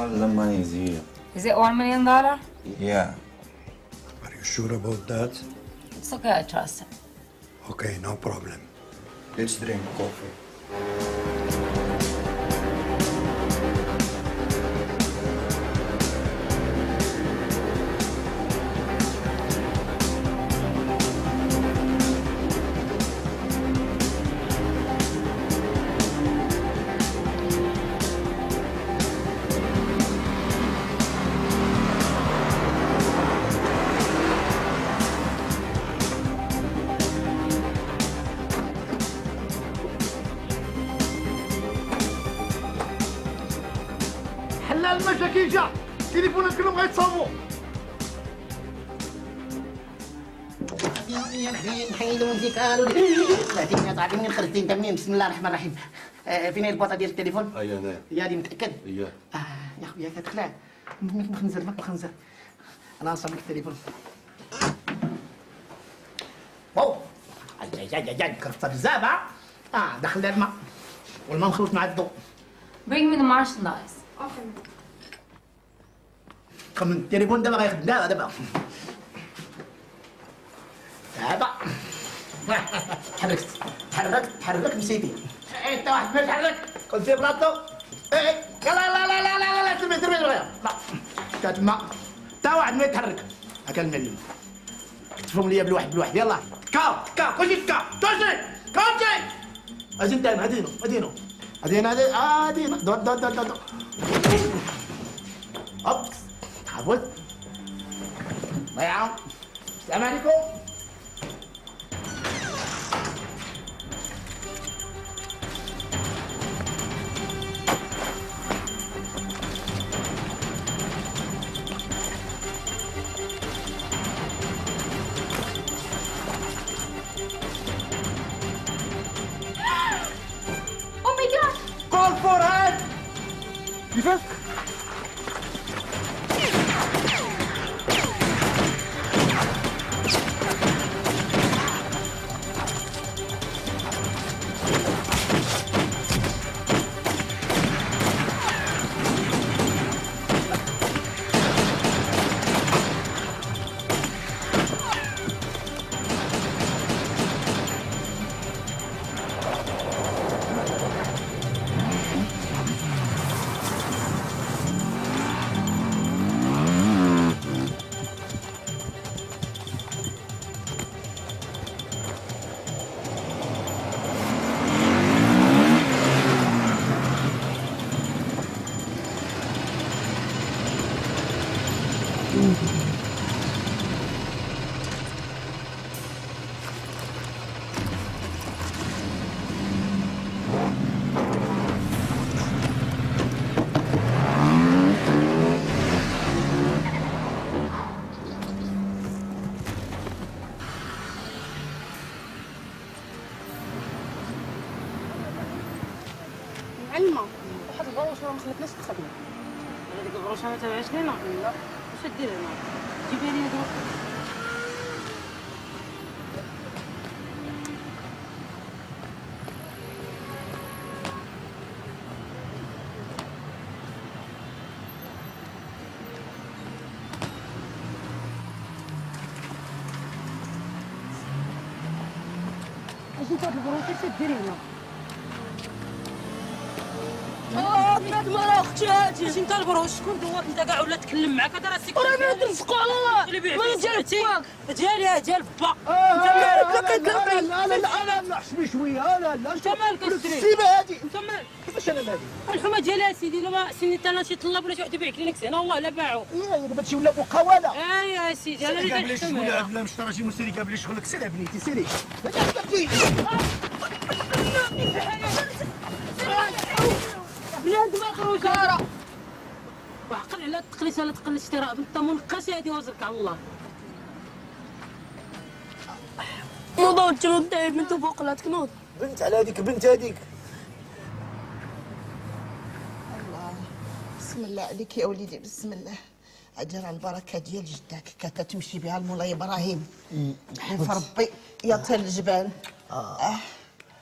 All the money is here. Is it $1 million? Yeah. Are you sure about that? It's okay, I trust him. Okay, no problem. Let's drink coffee. حلال المشاكل جا تليفونات كلهم غيتصاوبوا. نحيدو نديكالو بعدين تعرفين من خرجتي انت منين؟ بسم الله الرحمن الرحيم. فين هي البوطه ديال التليفون؟ أنا. يا دي متاكد؟ إياه. يا خويا كتخلع ماك مخنزر ماك مخنزر. انا نصب لك التليفون. واو جاي كرفته بزاف. دخل لها الماء والماء مخلوط مع الضوء. Bring me the merchandise. كم التليفون دابا غيخدم دابا تحركت نسيتي. انت واحد ما تحرك كنت في بلاطو. لا ترمي لا كتما تا واحد ما يتحرك. هكا المعلم كتفهم ليا بالواحد يلا كا كلشي كلشي اجي انت هادينا دور هوب حاول الله يعاون. السلام عليكم. Oh my god! Call for help. كيفاش؟ معلمة واحد الغروشه ما خلتناش تخدم. هذيك الغروشه ما تابعش لينا. لا واش دير هنا؟ جيبها لي دابا. اش انت هاد الغروشه اش ديري هنا؟ بنادم راه اختي هادي. انت البروش شكون دوك انت كاع ولا تكلم معاك هذا راه سيك. راه بنادم فقع على الله. ما ديال باك ديالي ديال با. انت مالك؟ انا حسبي شويه. لا انت مالك السيدي؟ السيبه هادي. انت مالك؟ كيفاش انا مالي؟ الحومه ديالها سيدي الا سيني انا شي طلاب ولا شي واحد يبيع كلينكس هنا والله لا باعوا. دابا تمشي ولا مقاوله. يا سيدي انا اللي كنحكم هنا. لا مش ترى شي مسيري قبل شغلك. سير بنيتي سيري. بنادم خروجه وعقل على التقليص ولا تقلص راه انت منقاش هادي وزرك على الله. نوض تنوض بنت فوق لا تكنوض. بنت على هذيك بنت هذيك. الله بسم الله عليك يا وليدي بسم الله. اجر البركه ديال جدك كتمشي بها المولاي ابراهيم. حلف ربي يا طير الجبال.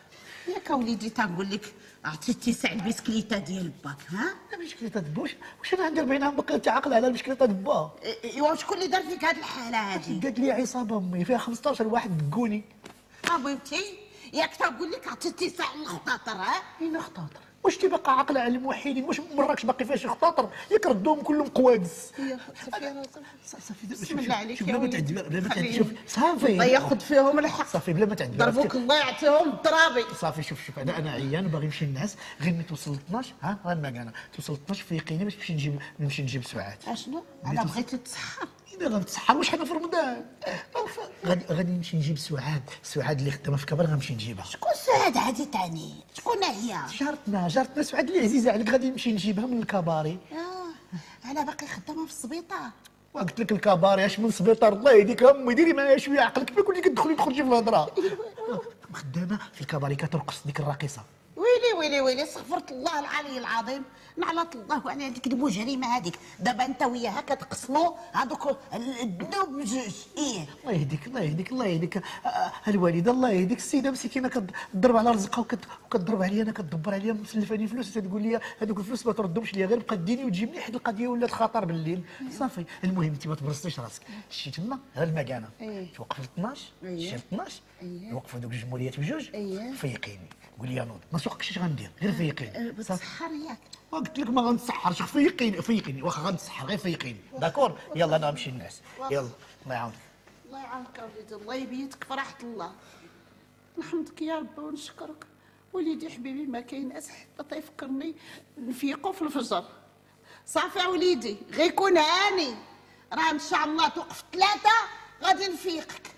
ياك وليدي تنقول لك عطيتي ساع البسكليته ديال باك ها؟ البسكليته باش واش انا ندير بينها بك انت عاقل على البسكليته با؟ ايوا شكون اللي دار فيك هاد الحاله هادي؟ قالت لي عصابه امي فيها 15 واحد دقوني. بنتي ياك تنقول لك عطيتي ساع الخطاطر ها؟ اين خطاطر؟ واش تي باقا عاقله على الموحدين؟ واش مراكش باقي فيها شي خطاطر؟ ياك ردوهم كلهم قوادس. صافي بسم الله عليك بلا ما تعدي بلا ما تعدي شوف صافي الله ياخذ فيهم الحق. صافي بلا ما تعدي ضربوك الله يعطيهم الضرابي. صافي شوف انا عيان باغي نمشي للناس غير ملي توصل 12 ها المكانه توصل 12 فيقيني باش نمشي نجيب سعاد. اشنو؟ انا بغيتي تسحر. اذا غنتسحر واش حنا في رمضان؟ غادي نمشي نجيب سعاد اللي خدامه في كبر غنمشي نجيبها. شكون سعاد هادي تاني؟ شكون هي؟ جارتنا سعاد اللي عزيزه عليك غادي نمشي نجيبها من الكباري. انا باقي خدامه في السبيطار. وقلت لك الكباري اش من سبيطار الله يهديك امي ديري معايا شويه عقلك ما كنتي كتدخلي تخرجي في الهضره. خدامه في الكباري كترقص ديك الراقصه. ويلي استغفرت الله العلي العظيم نعلط الله على هذيك المجرمه هذيك. دابا انت وياها كتقسموا هذوك الذنوب بجوج. الله يهديك الوالده الله يهديك السيده مسكينه كتضرب على رزقها وكتضرب عليا انا كتدبر عليا مسلفاني فلوس تقول لي هذوك الفلوس ما تردهمش ليا غير بقى ديني وتجيبني حيت القضيه ولات خطر بالليل. صافي المهم انت ما تبرزتيش راسك شتي تما ها المكانه توقف 12 شي 12 وقفوا دوك الجمهوريات بجوج فيقيني قول لي نوض ما سوقكش اش غندير غير فيقيني. بتسحر ياك؟ قلت لك ما غنسحرش فيقيني واخا غنسحر غير فيقيني داكور. يلا انا نمشي للناس يلا الله يعاونك. الله يعاونك وليدي الله يبيتك فرحة الله. نحمدك يا ربي ونشكرك وليدي حبيبي ما كاين اس حتى تيفكرني نفيقو في الفجر. صافي وليدي غير كون هاني راه ان شاء الله توقف 3 غادي نفيقك.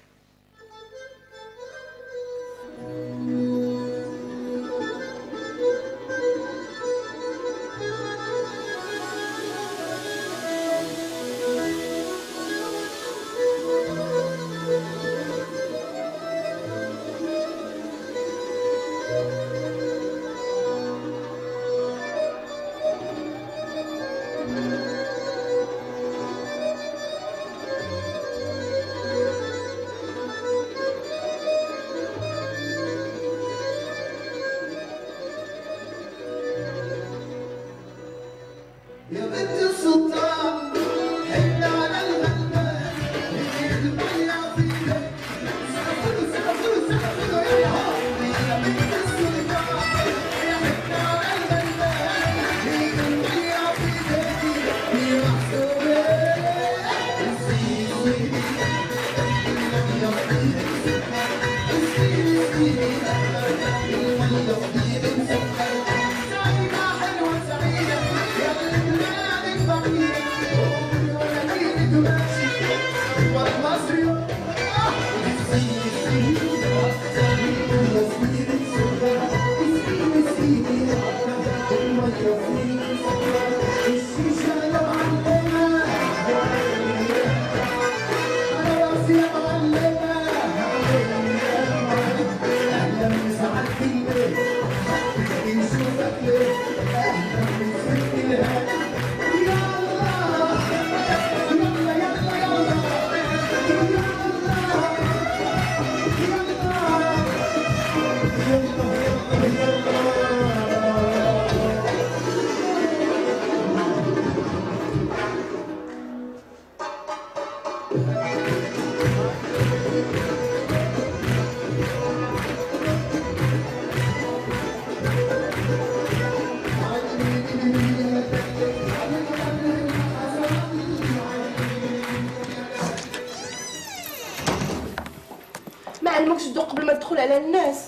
ما علمكش تدوق قبل ما تدخل على الناس.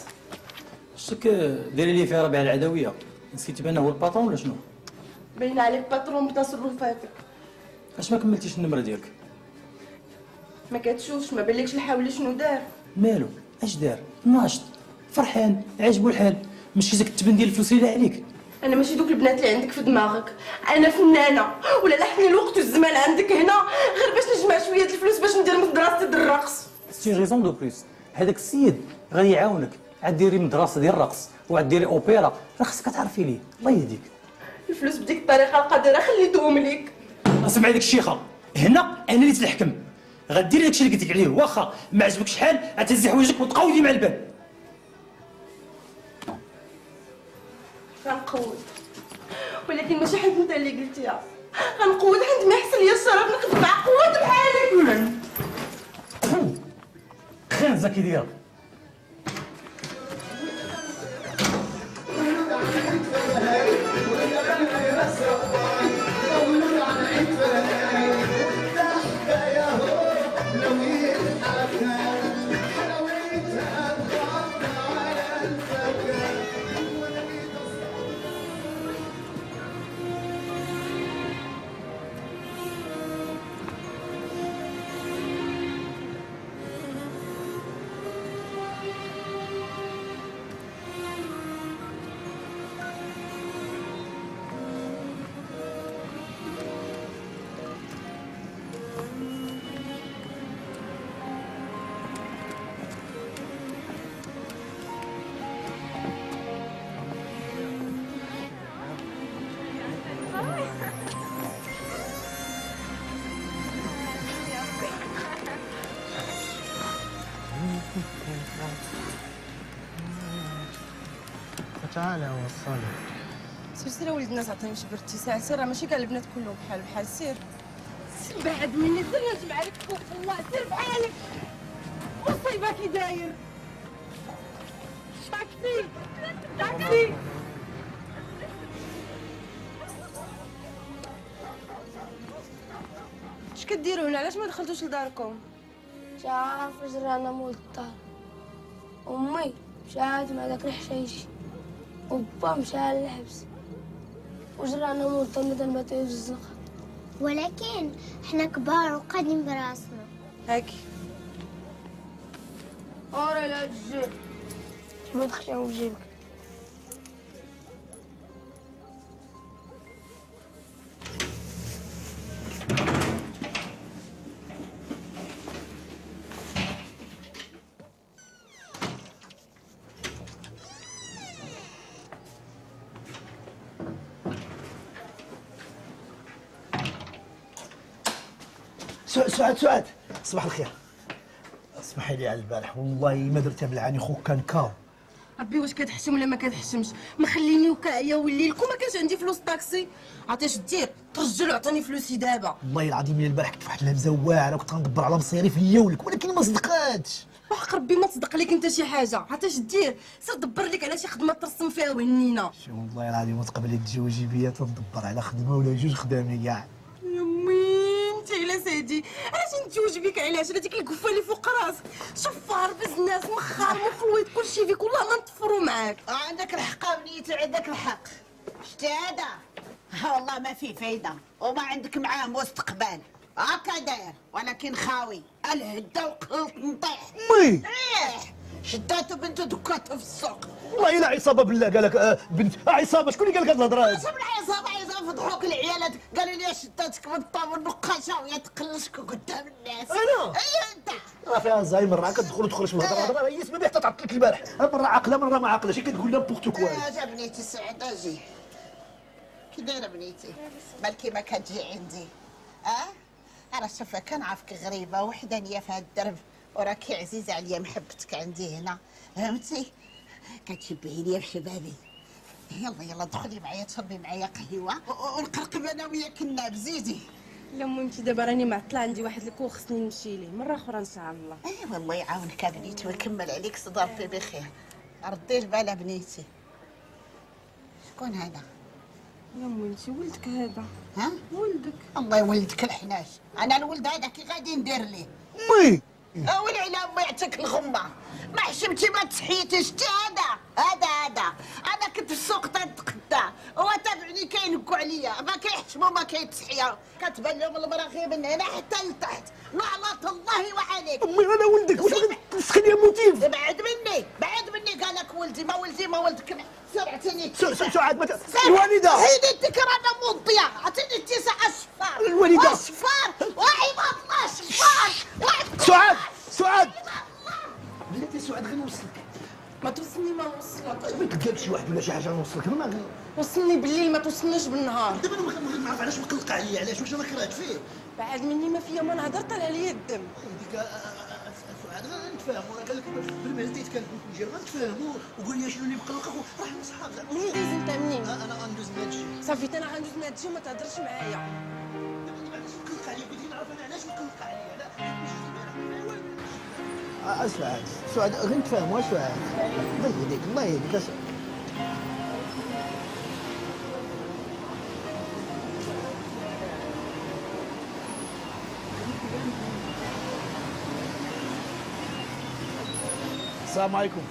شك دايره لي فيها ربيع العدويه نسيتي بان هو الباطون ولا شنو؟ باين عليك باترون بتصرفاتك. اش ما كملتيش النمره ديالك؟ ما كتشوفش ما بالكش الحاول شنو دار. مالو اش دار؟ ناشط فرحان عاجبو الحال ماشي داك التبن ديال الفلوس اللي عليك. انا ماشي دوك البنات اللي عندك في دماغك، انا فنانه ولا لحقني الوقت والزمان عندك هنا غير باش نجمع شويه الفلوس باش ندير مدرسه ديال الرقص. سي ريزون دو بليس هذاك السيد غادي يعاونك عاد ديري مدرسه ديال الرقص وعاد ديري اوبيرا راه خصك تعرفي ليه الله يهديك. الفلوس بديك الطريقه القادره خليتهم ليك. اسمع ديك الشيخه هنا انا اللي تنحكم غديري داكشي اللي قلت لك عليه واخا ما عجبكش شحال غتهزي حوايجك وتقاودي مع الباب. غنقود، ولكن ماشي حيت انت اللي قلتيها. غنقود حيت ما يحسن ليا الشرف نقد مع قوة بحالك. خنزه كي دايره. تعالى وصلني. سير ولد الناس عطيني شي برتساع. سير راه ماشي كاع البنات كلهم بحال سير. سير بعد مني. سير نجمع عليك فوق الله. سير بحالك. مصيبه كي داير. تاكسي تاكسي. اش كديروا هنا؟ علاش ما دخلتوش لداركم؟ شاف جرانا مول الدار. امي مشات مع داك الحشيشي وبا مشى للحبس وجرانا مول الدار مادام ما تيوز الزنقه. ولكن حنا كبار وقادين براسنا. هاكي ورا لا تجي ما تخشاو بجيبك. سعاد صباح الخير. اسمحي لي على البارح والله ما درتها بالعاني. خوك كان كاو. ربي واش كتحشم ولا ما كتحشمش؟ ما خليني وكاعيه والليل كون ما كانش عندي فلوس طاكسي. عرفتي اش دير؟ ترجل وعطيني فلوسي دابا. والله العظيم يا البارح كنت فواحد الهمزه واعره وكنت غندبر على مصيري ليا ولك ولكن ما صدقاتش. وحق ربي ما تصدق لك انت شي حاجه. عرفتي اش دير؟ سير دبر لك على شي خدمه ترسم فيها وهنينا. شي والله العظيم وتقبلي تزوجي بيا تندبر على خدمه ولا جوج خدامي كاع. انت الا سيدي علاش نتزوج بك؟ علاش؟ هذيك القفه اللي فوق راسك شفار بزناس مخار مخلوط كلشي فيك والله ما نطفروا معاك. عندك الحق بنيتي عندك الحق. شتي هذا؟ والله ما فيه فايده وما عندك معاه مستقبل. هكا داير ولكن خاوي الهده وقلت نطيح. مي ريح شداتو بنتو دكاتو في السوق. والله الا عصابه بالله قال لك بنت عصابه. شكون اللي قال لك هاد الهضره هادي؟ شنو عصابه فضحوك العيالات قالوا لي شداتك بالطاب والنقاشه وهي تقلشك قدام الناس. انا؟ اي انت. راه فيها زهايمر راه كتدخل وتخرج من الهضره. هي سبب حتى تعطلك البارح. مره عاقله مره ما عاقلاش. هي كتقول نابورت كوا. اجا بنيتي سعيده اجي. كي دايره بنيتي؟ مالكي ما كتجي عندي؟ انا شوفها كنعرفك غريبه وحدانيه في هاد الدرب وراكي عزيزه عليا محبتك عندي هنا فهمتي؟ كتشبهي ليا في شبابي. يلا دخلي معايا تشربي معايا قهوه ونقرقب انا وياك الناب. زيدي. لا مهمتي دابا راني معطله عندي واحد الكو خصني نمشي ليه مره اخرى ان شاء الله. اي والله يعاونك بنيتي ويكمل عليك صدر ربي بخير. ردي البال بنيتي. شكون هذا؟ يا مهمتي ولدك هذا. ها؟ ولدك. الله يولدك الحناش. انا الولد هذا كي غادي ندير ليه؟ مي والعلا ما يعطيك الغمه. ما حشمتي ما تحيتي. شتي هذا انا كنت في السوق تنتقدا هو تابعني كينكوا عليا ما كيحشموا ما كيتحيا. كتبان لهم المراغي من هنا حتى لتحت. نعمة الله وعليك. امي انا ولدك واش تسخي لي موتيف؟ بعد مني قال لك ولدي ما ولدك. سير عطيني سعاد الوالده هيديتك رانا موضيه. عطيني التسع اصفار. الوالده اصفار وعباد الله اصفار. سعاد بلاتي سعاد غير نوصلك. ما توصلني ما نوصلك. ما تقلب شي واحد ولا شي حاجه نوصلك. ما وصلني بالليل ما توصلنيش بالنهار. دابا انا ما نعرف علاش مقلق عليا. علاش واش انا كرهت فيه؟ بعد مني ما فيا ما نهضر طلع عليا الدم. ديك سعاد غنتفاهموا، راه قال لك بالمال تيتكلم الجير غنتفاهموا وقول لي شنو اللي مقلقك راه حنا صحاب زعما. منين دوز انت منين؟ انا غندوز من هذا الشيء. صافي انا غندوز من هذا الشيء وما تهضرش معايا. علاش نقلق عليك؟ قلت لي نعرف انا علاش نقلق عليا. لا سعاد سعاد غنتفاهموا سعاد. الله يهديك الله يهديك. السلام عليكم.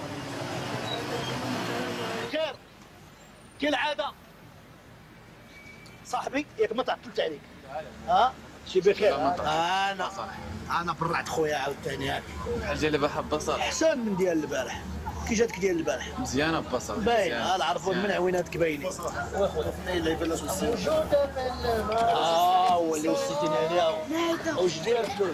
خير كالعاده صاحبي ياك ما تعطلت عليك. ها شي بخير. انا برعت خويا عاوتاني هاك. الحاجه اللي بحب بصل احسن من ديال البارح. كي جاتك ديال البارح؟ مزيانه ببصل باين نعرفوا من عويناتك باينين. واخويا فين اللي بلاش موجوده من هو اللي وصيتيني عليها. واش داير فلوس؟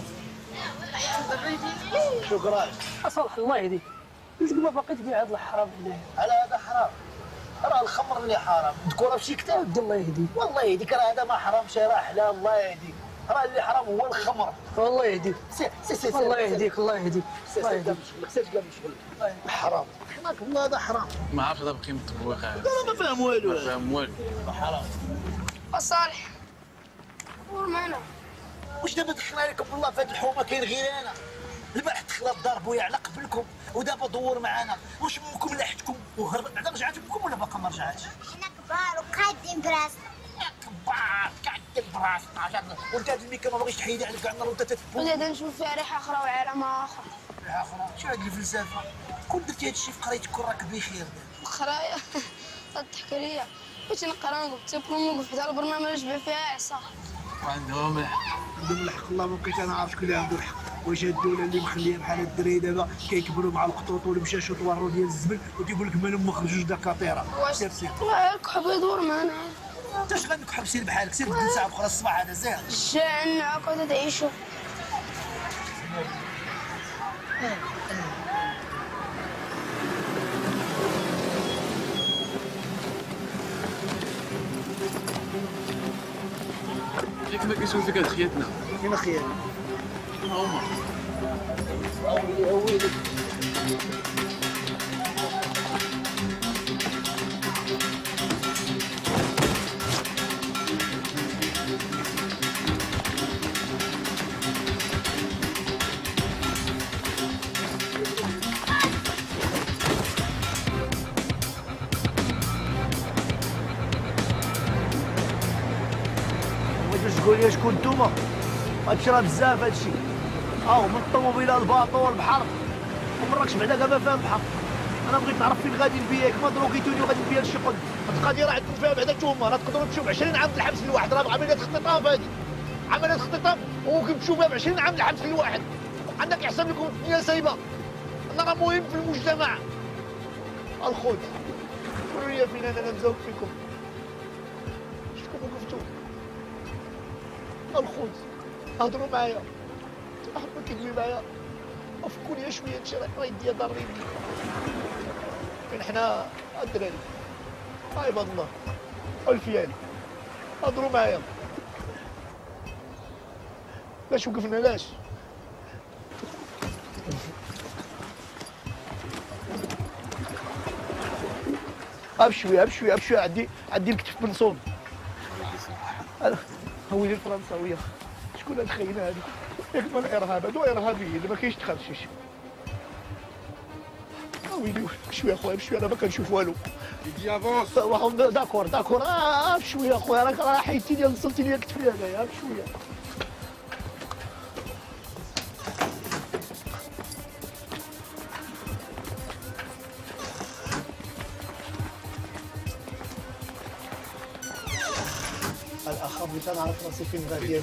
شكرا. صالح الله يهديك، قلت لك ما باقي تبيع هذا الحرام هنايا. على هذا حرام؟ راه الخمر اللي حرام، مذكوره في شي كتاب. الله يهديك. والله يهديك راه هذا ما حرامش راه حلال. الله يهديك راه اللي حرام هو الخمر. والله يهديك. سي الله يهديك الله يهديك. الله يهديك. سير كاع مشغل. حرام. حماك الله هذا حرام. ما عرفتش هذا بقيمه التبويخه. لا ما فاهم والو. ما فاهم والو. حرام. صالح دور معنا. واش دابا دخلنا عليكم بالله في هذه الحومه كاين غير انا. البارح دخل الدار بويا على قبلكم ودابا دور معانا. واش امكم لاحتكم وهربت بعدا رجعت بكم ولا باقا ما رجعتش؟ حنا كبار وقادين براسنا. كبار قاعدين براسنا. وانت هذا الميكا ما بغيتش تحيدي عليك كاع النهار وانت تتبو. ولا نشوف فيها ريحه اخرى وعالم اخر. ريحه اخرى؟ شنو هذه الفلسفه؟ كون درتي هذا الشيء في قرايتك راك بخير. القرايه تضحك عليا. بغيت نقرا نقول تيبقى نوقف حتى البرنامج اللي جبع فيها عصا. وعندهم الحق. عندهم الحق. الله ما بقيت انا عارف شكون اللي عنده الحق. واش هاد الدوله اللي مخليه بحال هاد الدراري دابا كيكبروا مع الخطوط ولا مشى شوطوارو ديال الزبل وتيقول لك مالهم ما خرجوش دكاتره. واش الكحب يدور معنا؟ انت اش غنكحب سير بحالك سير بدل ساعه اخرى الصباح هذا زين. جاعنا هكا تعيشوا. ليك ما كيشوف فيك هاد خياتنا. فين خيالي؟ فين هما؟ ويلي تقول لي شكون نتوما؟ هادشي راه بزاف هادشي. من الطوموبيله الباطو والبحر وما راكش بعدا كاع ما فاهم بحق. انا بغيت نعرف فين غادي نبيك ما دروكيتوني وغادي نبيها لشي قد. هاد القضيه راه عندكم فيها بعدا نتوما راه تقدروا تمشيو ب 20 عام الحبس الواحد. راه عمليه اختطاف هادي عمليه اختطاف وكنمشيو فيها ب 20 عام الحبس الواحد. عندك يحسب لكم الدنيا سايبه. انا راه مهم في المجتمع. الخوت قولوا لي فين انا نزوق فيكم. شكون وقفتوا؟ الخوت هضروا معايا. ما كيدوي معايا افكوا لي شويه هادشي راه يديا ضاريني. فين حنا الدراري عباد الله الفيان هضروا معايا. لاش وقفنا لاش؟ بشويه بشويه بشويه. عندي الكتف بنصون. هويلي الفرنساويه. شكون هاد الخاينه هادي؟ ياك ما الارهاب هادو ارهابيين ما كاينش تخرشيش. ويلي بشويه اخويا بشويه انا ما كنشوف والو. يدي افونس. داكور بشويه اخويا راك راه حيدتيني وصلتي لي كتفي هنايا بشويه. الاخ بغيت نعرف راسي فين غادي.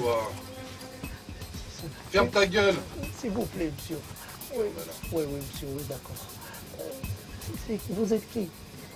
Ferme ta gueule. S'il vous plaît, monsieur. Oui, oui, monsieur, oui, d'accord. Vous êtes qui?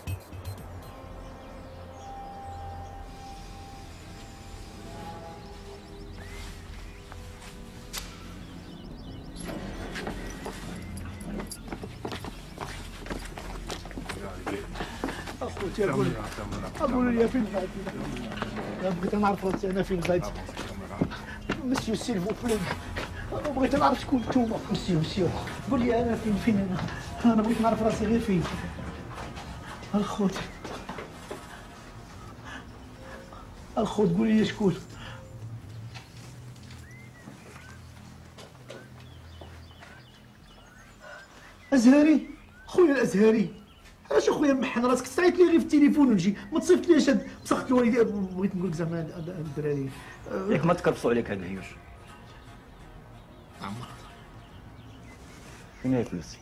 اخوتي قولوا لي فين غادي. بغيت نعرف راسي انا فين غادي. مسيو سيل فو بلي بغيت نعرف شكون نتوما. مسيو قول لي انا فين انا بغيت نعرف راسي غير فين. الخوت قول لي شكون. ازهري خويا الازهري، علاش اخويا محن راسك تعيط لي غير في التليفون ونجي ما تصيفط ليش هاد مسخت الوالدين. بغيت نقول لك زعما الدراري ياك ما تكرفصوا عليك هاد الهيوش. فين هي فلوسي؟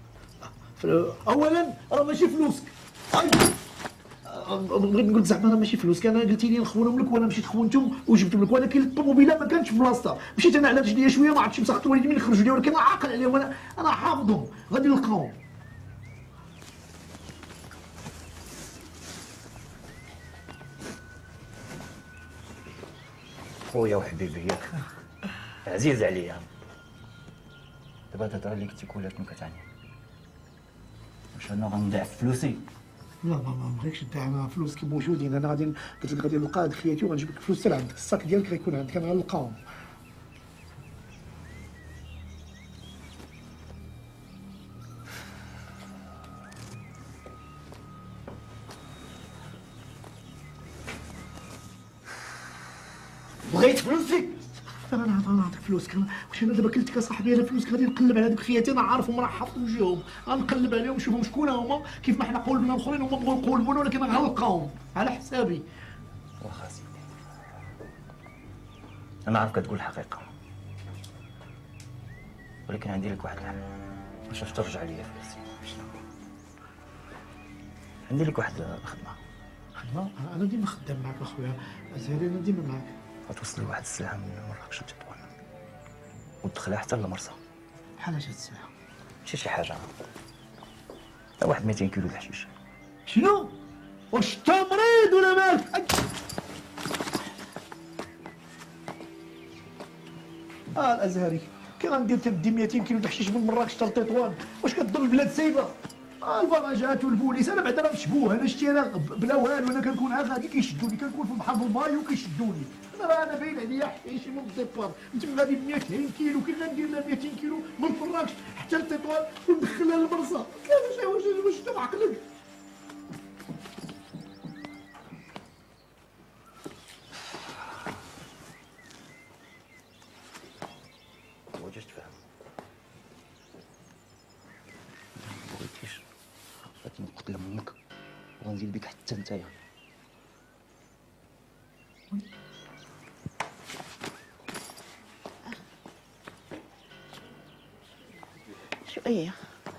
اولا راه ماشي فلوسك. بغيت نقول لك زعما راه ماشي فلوسك، انا قلتي لي نخونهم لك وانا مشيت خونتهم وجبتهم لك، ولكن الطوموبيله ما كانتش في بلاصتها. مشيت انا على رجليا شويه ما عرفتش مسخت الوالدين من يخرجوا لي، ولكن انا عاقل عليهم، انا حافظهم غادي نلقاهم. خويا وحبيبي ياك عزيز عليا. دابا تهضر اللي كنتي كولاتني كتعني واش انا غنضاعف فلوسي؟ لا ما بغيتش نتاع انا فلوسك موجودين. انا غادي قلت لك غادي نلقى هاد خياتي وغنجيب لك الفلوس حتى لعندك. الصاك ديالك غيكون عندك، انا غنلقاهم. بغيت فلوسك انا نعطيك فلوسك. واش انا دابا كلتك اصاحبي انا فلوسك غادي نقلب على هذوك خياتي، انا عارفهم راه حاط وجههم، غنقلب عليهم نشوفهم شكون هما. كيف ما حنا قولبنا الاخرين هما بغاو يقولبونا، ولكن غنلقاهم على حسابي. واخا سيدي انا عارف كتقول الحقيقه، ولكن عندي لك واحد الحل. باش ترجع ليا فلوسي عندي لك واحد الخدمه. انا ديما خدام معاك اخويا زهير، انا ديما معاك. غتوصل لي واحد السلعه من مراكش لتطوان وتدخلها حتى لمرسى. بحالاش هاد السلعه؟ ماشي شي حاجه، واحد 200 كيلو د الحشيش. شنو؟ واش انت مريض ولا مالك؟ الازهري كي غندير تدي 200 كيلو د الحشيش من مراكش حتى لتطوان؟ واش كتضر البلاد سايبه؟ الفراجات والبوليس انا بعدا راه مشبوه، انا شتي انا بلا والو، انا كنكون غادي كيشدوني، كنكون في البحر بالماي وكيشدوني. انا باين عليا حشيشي من الديبار. نتم غادي ب 200 كيلو كي غندير لها 200 كيلو من مراكش حتى لتطوان وندخلها للمرسى. واش انت بعقلك؟ واش تفهم؟ مبغيتيش غادي نقتل امك وغنزيد بك حتى نتايا. شويه.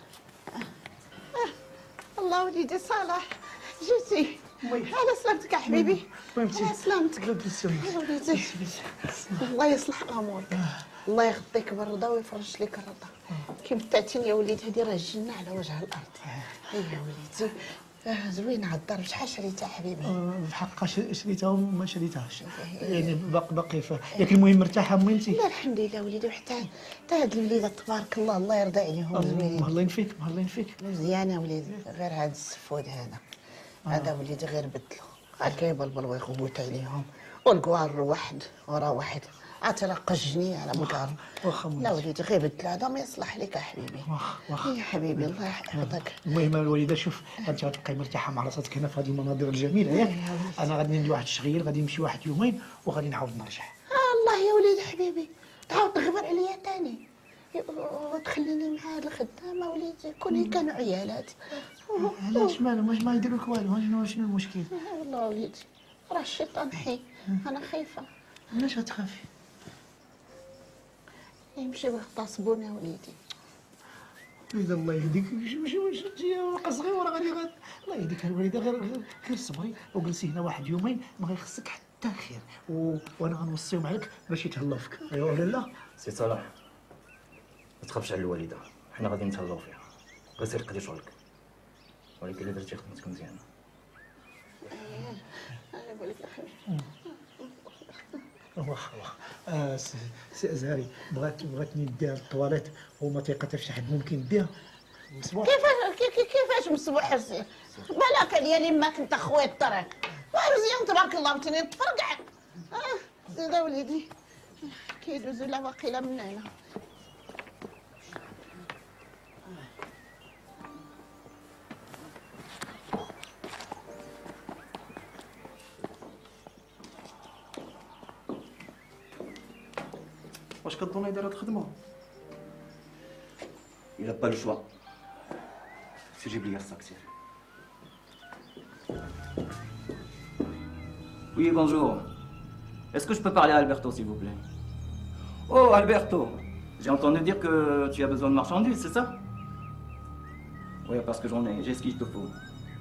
الله وليدي صالح جيتي. على سلامتك يا حبيبي. على سلامتك يا وليدي. الله يصلح امورك، الله يغطيك بالرضا ويفرج لك الرضا. كي متعتيني يا وليدي، هذه راه الجنه على وجه الارض. يا وليدي زوينه على الدار. شحال شريتها حبيبي؟ الحق شريتها وما شريتهاش، يعني باقي ياك. المهم مرتاحه امي انت؟ لا الحمد لله وليدي. وحتى هاد الوليدات تبارك الله، الله يرضى عليهم زوينين. الله ينفيك الله ينفيك. مزيانه وليدي. غير هاد السفود هذا وليدي غير بدلو، غير كيبلبل ويغوت عليهم. والكوار واحد ورا واحد عتلقجني على مكار. لا وليدي غير بدلو، هذا ما يصلح لك يا حبيبي. يا حبيبي الله يحفظك. المهم الوالده شوف انت غتبقاي مرتاحه مع راسك هنا في هذه المناظر الجميله ياك. انا غادي ندير واحد الشغيل، غادي نمشي واحد يومين وغادي نعاود نرجع. الله يا وليدي حبيبي تعاود تغبر عليا تاني وتخليني مع هاد الخدامه وليدي. كوني كانوا عيالات. علاش مالهم؟ واش ما يديروا لك والو؟ شنو المشكل؟ والله وليدي راه الشيطان حي. انا خايفه. علاش غتخافي؟ يمشي ويغتصبونا وليدي. وليدي الله يهديك. ماشي ورقه صغيره غادي الله يهديك الوالده. غير صبري وجلسي هنا واحد يومين، ما غيخصك حتى خير، وانا غنوصيهم عليك باش يتهلاو فيك. ايوا ولا لا؟ سي صلاح ما تخافش على الوالده، حنا غادي نتهلاو فيها. غير سير قضي شغلك، ولكن الا درتي خدمتك مزيانه. واخا سي ازهري بغاتني نديها للطواليت وما تيقاتها في شي حد ممكن نديها مسبوح. كيفاش مسبوح سي؟ بالك ديالي ما كنت اخويا الطريق. مزيان تبارك الله. عاوتاني تفرقع. زيد وليدي كيدوزو لا واقيلا من هنا. واش كظن يدير هاد الخدمه؟ Il n'a pas le choix. Si j'ai oublié ça, c'est. Oui, bonjour. Est-ce que je peux parler à Alberto, s'il vous plaît? Oh, Alberto, j'ai entendu dire que tu as besoin de marchandises, c'est ça? Oui, parce que j'en ai, j'ai ce qu'il te faut.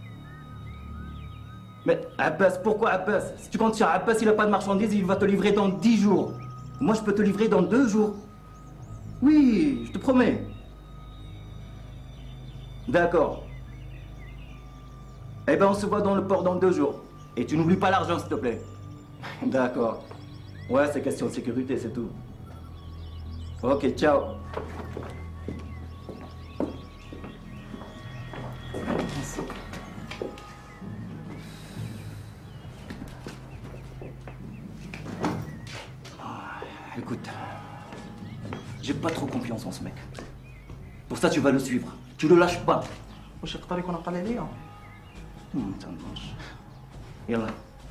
Mais Abbas, pourquoi Abbas? Si tu comptes sur Abbas, il n'a pas de marchandises, il va te livrer dans 10 jours. Moi, je peux te livrer dans 2 jours. Oui, je te promets. D'accord. Eh ben, on se voit dans le port dans 2 jours. Et tu n'oublies pas l'argent, s'il te plaît. D'accord. Ouais, c'est question de sécurité, c'est tout. Ok, ciao. Écoute, j'ai pas trop confiance en ce mec. Pour ça, tu vas le suivre. Tu le lâches pas. واش يقدر يكون عقل عليا؟ متنظنش. يلا.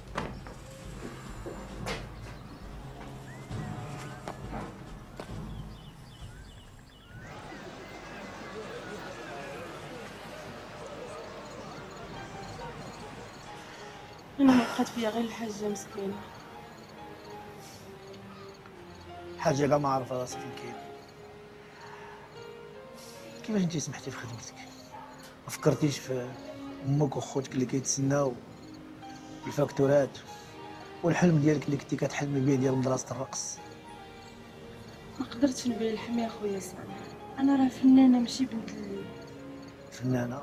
انا ما بقات فيا غير الحاجه مسكينه. حاجه كاع ما عارفه راسك فين كاين. كيفاش انت سمحتي في خدمتك؟ ما فكرتيش في امك وخوتك اللي كيتسناو الفاكتورات والحلم ديالك اللي كنتي كتحلمي به ديال مدرسه الرقص؟ ما قدرتش نبيع الحلم يا خويا سامح. انا راه فنانه ماشي بنت الليل. فنانه؟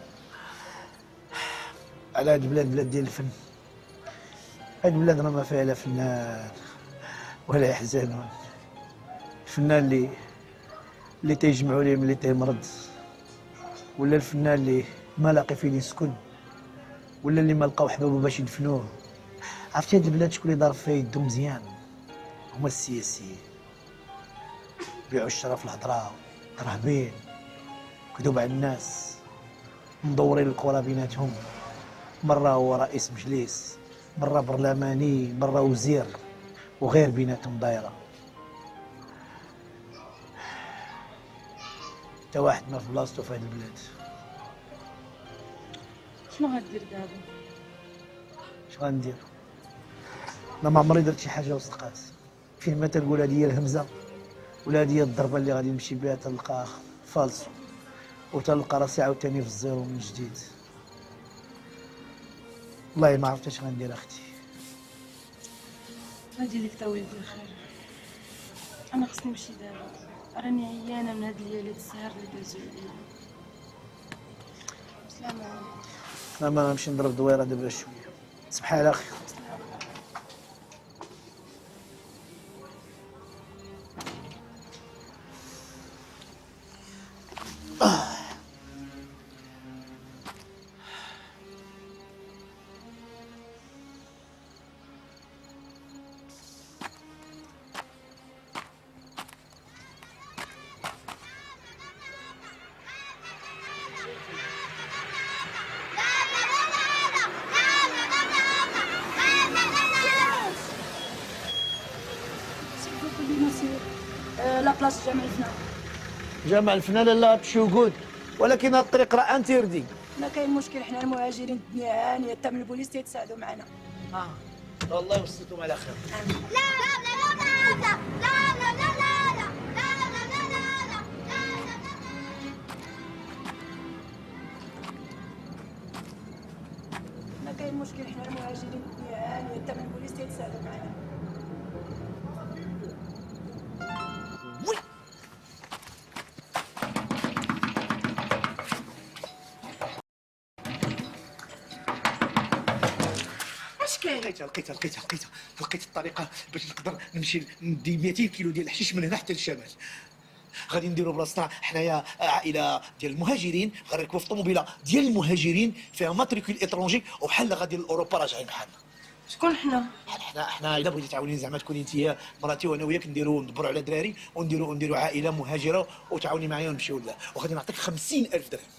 على هاد البلاد بلاد ديال الفن. هاد البلاد راه ما فيها لا فنان ولا يحزنون. الفنان اللي تيجمعوا ليه ملي تيمرض، ولا الفنان اللي ما لاقي فين يسكن، ولا اللي ما لقاو حبابو باش يدفنوه. عرفتي هاد البلاد شكون اللي ضارب فيها يدو مزيان؟ هما السياسيين. بيعوا الشرف الهضره، رهبين كذوب على الناس، مدورين الكره بيناتهم. مره هو رئيس مجلس، مره برلماني، مره وزير، وغير بيناتهم دايره. حتى واحد ما في بلاصتو في هاد البلاد. شنو غدير دابا؟ اش غندير؟ انا ما عمري درت شي حاجه وصدقات. فين ما تنقول هادي هي الهمزه ولا هادي هي الضربه اللي غادي نمشي بها تلقاه فالصو، وتلقى راسي عاوتاني في الزيرو من جديد. والله ما عرفت اش غندير اختي. غادي لك تا ولدي الخير. انا خصني نمشي دابا، راني عيانه من هاد الليالات السهر اللي دازو عليا. السلام عليكم. انا نمشي نضرب دويره دابا شويه. تصبحي على خير. لا بلاص جامع الفنان. جامع الفنان لا تشوقود، ولكن هاد الطريق راه انتيردي. ما كاين مشكل، حنا المهاجرين الدنيا عانيه، حتى من البوليس تيتساعدوا معنا. والله يوصلكم على خير. ما كاين مشكل، حنا المهاجرين الدنيا عانيه، حتى من البوليس تيتساعدوا معنا. لقيت الطريقه باش نقدر نمشي ندي 200 كيلو ديال الحشيش من هنا حتى للشمال. غادي نديروا بلاصتنا حنايا عائله ديال المهاجرين، غنركبوا في طوموبيله ديال المهاجرين فيها ماتريكول اترونجي، وبحال غادي لاوروبا راجعين بحالنا. شكون حنا؟ حنا الا بغيتي تعاونيني زعما تكوني انت مراتي وانا وياك ندبروا على دراري ونديروا عائله مهاجره وتعاوني معايا ونمشيو لله وغادي نعطيك 50,000 درهم.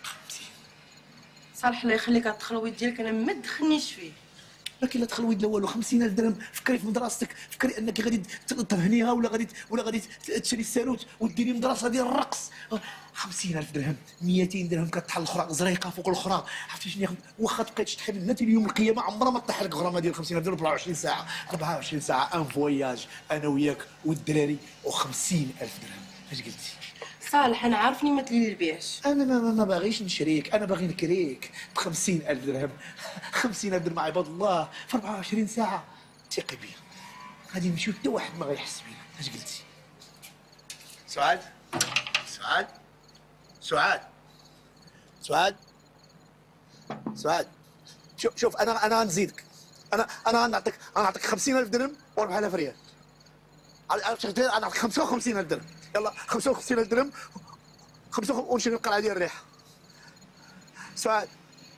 صالح الله يخليك هاد التخلويط ديالك انا ما تدخلنيش فيه. ما كاين لا تخلويط لا والو. 50,000 درهم. فكري في مدرستك، فكري انك غادي تهنيها ولا غادي تشري الساروت وديري مدرسه ديال الرقص. 50,000 درهم، 200 درهم كطحن الاخرى زريقه فوق الاخرى. عرفتي شنو واخا تبقاي تشحن النت اليوم القيامه عمرها ما طيح لك غرامه ديال 50,000 درهم 24 ساعه. 24 ساعه ان فواياج انا وياك والدراري و50,000 درهم. اش قلتي؟ صالح انا عارفني ما تلبيعش. انا ما باغيش نشريك، انا باغي نكريك ب 50,000 درهم. 50,000 درهم عباد الله في 24 ساعه. ثقي بيا غادي نمشيو حتى واحد ما غيحس بينا. اش قلتي؟ سعاد سعاد سعاد سعاد سعاد شوف انا غنزيدك. انا غنعطيك 50,000 درهم و4000 ريال. عرفتي شنو غنعطيك 55,000 درهم. يلا 55,000 درهم ونشري القلعه ديال الريحه. سعاد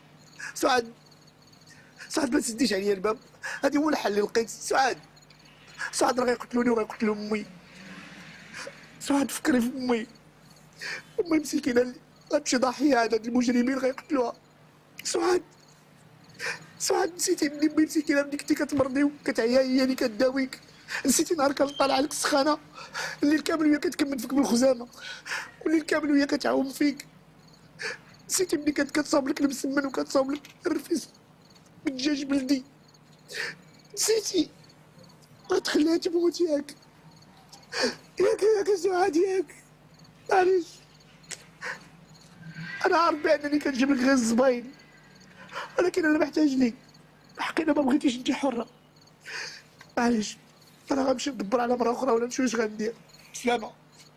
ما تسديش عليا الباب، هذا هو الحل اللي لقيت. سعاد راه غيقتلوني وغيقتلوا امي. سعاد فكري في امي مسكينه اللي غتمشي ضحيه هاد المجرمين غيقتلوها. سعاد نسيتي مني امي مسكينه ملي كنتي كتمرضي وكتعيا هي اللي كداويك. نسيتي نهار كانت طالعه لك السخانه الليل كامل وهي كتكمل فيك بالخزامه والليل كامل وهي كتعاوم فيك. نسيتي ملي كانت كتصاوب لك المسمن وكتصاوب لك الرفيس بالدجاج بلدي. نسيتي غتخليها تموت ياك سعاد ياك. معليش انا عارف بانني كنجيب لك غير الزباين ولكن انا محتاج ليك بحق. انا ما بغيتيش انت حره. معليش انا غنمشي ندبر على مرة اخرى ولا نشوف اش غندير. سلامة.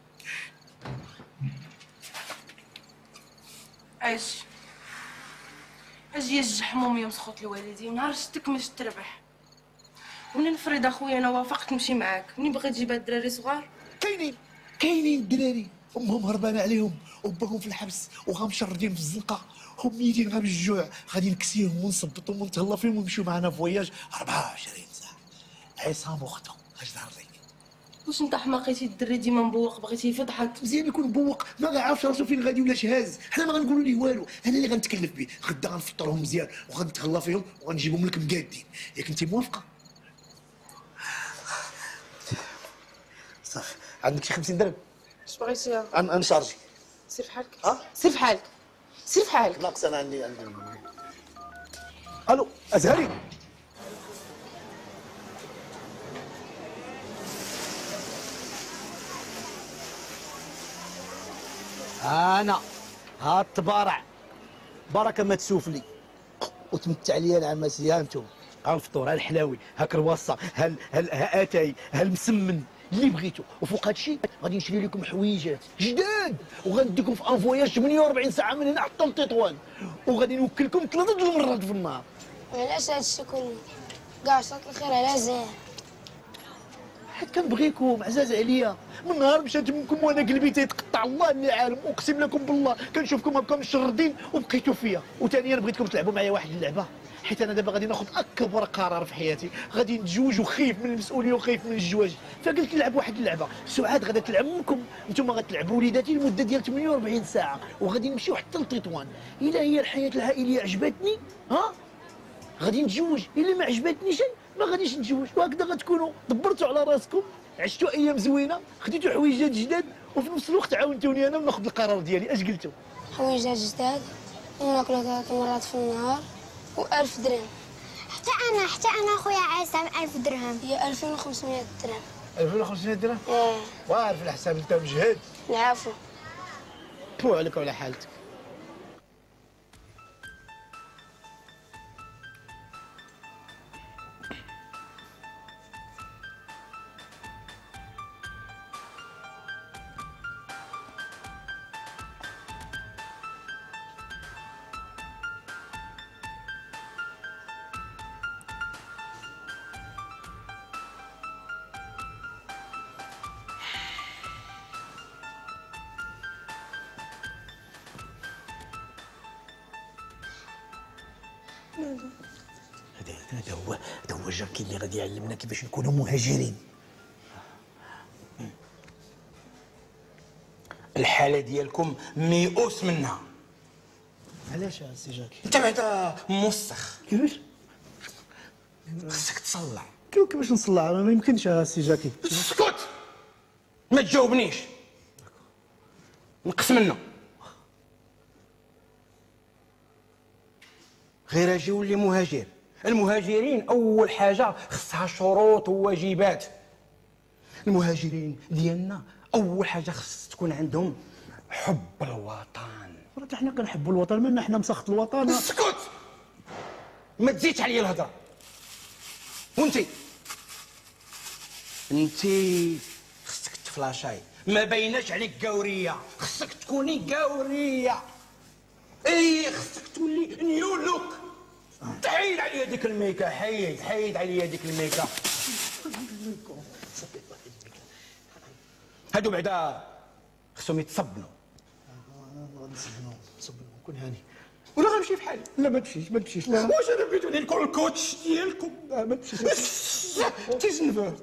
عيش اجي الجحموم يا مسخوط الوالدين. نهار شتك ما شت تربح. منين نفرض اخويا انا وافقت نمشي معاك. منين بغيت تجيب هاد الدراري صغار؟ كاينين الدراري امهم هربانه عليهم وباهم في الحبس وغامشردين في الزنقه. هم ميتين غير بالجوع. غادي نكسيهم ونصبطهم ونتهلا فيهم ونمشيو معنا فواياج 24 ساعه. عصام وختو اش دار لك؟ واش انت حماقيتي الدري ديما مبوق بغيتي يفضحك؟ مزيان يكون مبوق ما غيعرفش راسو فين غادي ولا شهاز. حنا ما غنقولوا ليه والو. انا اللي غنتكلف به. غدا غنفطرهم مزيان وغنتهلا فيهم وغنجيبهم لك مقادين. ياك انت موافقه؟ صافي عندك شي 50 درهم؟ اش بغيتي؟ نشارجي. سير في حالك. سير في حالك. ناقص انا عندي الو ازهري. انا ها التبارع بركه ما تسوفلي وتمتع لي العماسيه. ها انتم ها الفطور ها الحلاوي ها كرواسه ها اتاي ها المسمن اللي بغيتو. وفوق هادشي غادي نشري لكم حويجات جداد وغنديكم في ان فواياج 48 ساعه من هنا حتى لتطوان وغادي نوكلكم 3 المرات في النهار. علاش هادشي كله؟ كاع صوت الخير على زين. حيت كنبغيكم عزاز عليا. من نهار مشات منكم وانا قلبي تيتقطع الله اللي عالم. اقسم لكم بالله كنشوفكم هكا مشردين وبقيتوا فيا. وثانيا بغيتكم تلعبوا معايا واحد اللعبه حيت انا دابا غادي ناخذ اكبر قرار في حياتي. غادي نتزوج وخايف من المسؤوليه وخايف من الزواج. فقلت نلعب واحد اللعبه. سعاد غادا تلعب منكم نتوما غتلعبوا وليداتي لمده ديال 48 ساعه وغادي نمشيو حتى لتطوان. الا هي الحياه العائليه عجبتني غادي نتزوج. الا ما عجبتنيش ما غاديش نتزوج. وهكذا غتكونوا دبرتوا على راسكم عشتوا ايام زوينه خديتوا حويجات جداد وفي نفس الوقت عاونتوني انا وناخذ القرار ديالي. اش قلتوا؟ حويجات جداد وناكلوا 3 مرات في النهار و1000 درهم. حتى انا خويا عصام 1000 درهم. هي 2500 درهم. 2500 درهم؟ وعارف الحساب انت مجهد. العفو. طلعوا عليك وعلى حالتك. هذا هو جاكي اللي غادي يعلمنا كيفاش نكونوا مهاجرين. الحاله ديالكم ميؤوس منها. علاش السي جاكي؟ انت بعدا موسخ. كيفاش؟ خصك تصلع. كيفاش نصلع؟ ما يمكنش السي جاكي. اسكت ما تجاوبنيش. نقص منه. غير اجي ولي مهاجر. المهاجرين اول حاجه خصها شروط وواجبات. المهاجرين ديالنا اول حاجه خص تكون عندهم حب الوطن. راه حنا كنحبوا الوطن، مالنا حنا مسخط الوطن. اسكت ما تزيدش عليا الهضره. وانتي خصك تفلاشاي، ما بايناش عليك قاوريه، خصك تكوني قاوريه. اي خصك تولي نيو لوك. تحيد عليا ديك الميكا، حيد عليا ديك الميكا. هادو بعدا خصهم يتصبنوا. نصبنوا كون هاني. ولا غنمشي بحالي. لا ما تمشيش لا. واش انا بغيتو نكون الكوتش ديالكم؟ لا ما تمشيش. تجنبه.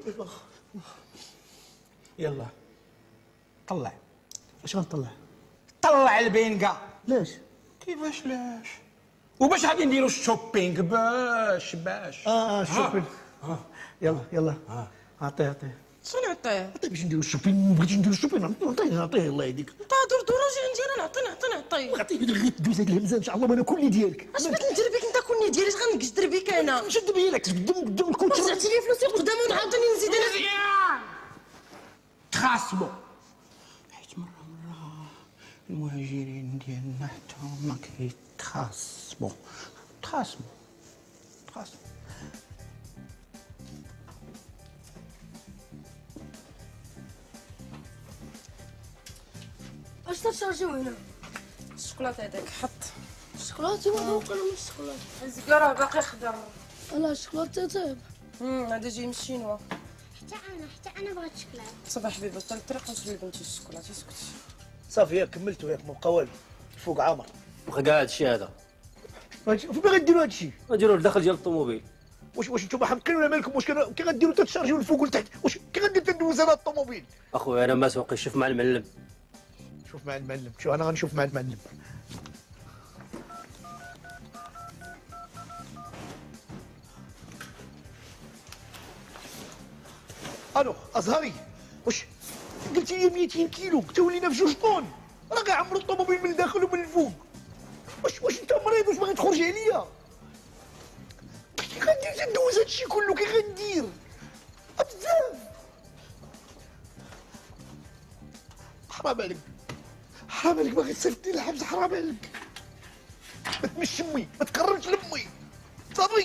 يلا طلع. اش غنطلع؟ طلع البينكا. لاش؟ كيفاش لاش؟ وباش غادي نديرو الشوبينغ باش الشوبينغ. يلا عطيه شنو نعطيه؟ عطيه باش نديرو الشوبينغ. بغيتي نديرو الشوبينغ نعطيه الله يهديك. انت دور اجي نعطيه. عطيه غير دوز هاد الهمزه ان شاء الله وانا كلي ديالك. اش بغيت ندير بك انت كوني ديالي؟ اش غنقدر بك انا؟ نشد بيدك قدام الكوتش. رجعتي لي فلوسي قدامي ونعاودني نزيد انا. مزيان تخاصموا. حيت مرة المهاجرين ديالنا حتى هما كيتخاصموا. تخاصموا. اش تشارجيو هنا؟ الشوكولاته هذاك حط. الشوكولاته مذوق ولا مش الشوكولاته؟ الزكا راه باقي خضر. لا الشوكولاته طيب. هذا جاي من الشينوا. حتى انا بغيت شوكولاته. صباح حبيبي بطل الطريق ونشري لبنتي الشوكولاته. اسكتي صافي ياك كملتوا ياك ما بقى والو. الفوق عامر. بقى كاع هادشي هذا. فين غديروا هادشي؟ غنديروه لداخل ديال الطوموبيل. واش نتوما حمقين ولا مالكم؟ واش كي غديروا تتشارجيو الفوق ولتحت؟ واش كي غندير تندوز انا الطوموبيل؟ اخويا انا ما سوقي، شوف مع المعلم. شوف مع المعلم. شوف انا غنشوف مع المعلم. الو ازهري، واش قلتي لي 200 كيلو تولينا في 2 طون؟ راه كيعمروا الطوموبيل من الداخل ومن الفوق. واش انت مريض؟ واش باغي تخرج عليا؟ كي غندير تندوز هادشي كله؟ كي غندير؟ بزاف. حرام عليك باغي تصيفطني للحبس. حرام عليك. ما تمشي امي، ما تقربش لامي. صافي.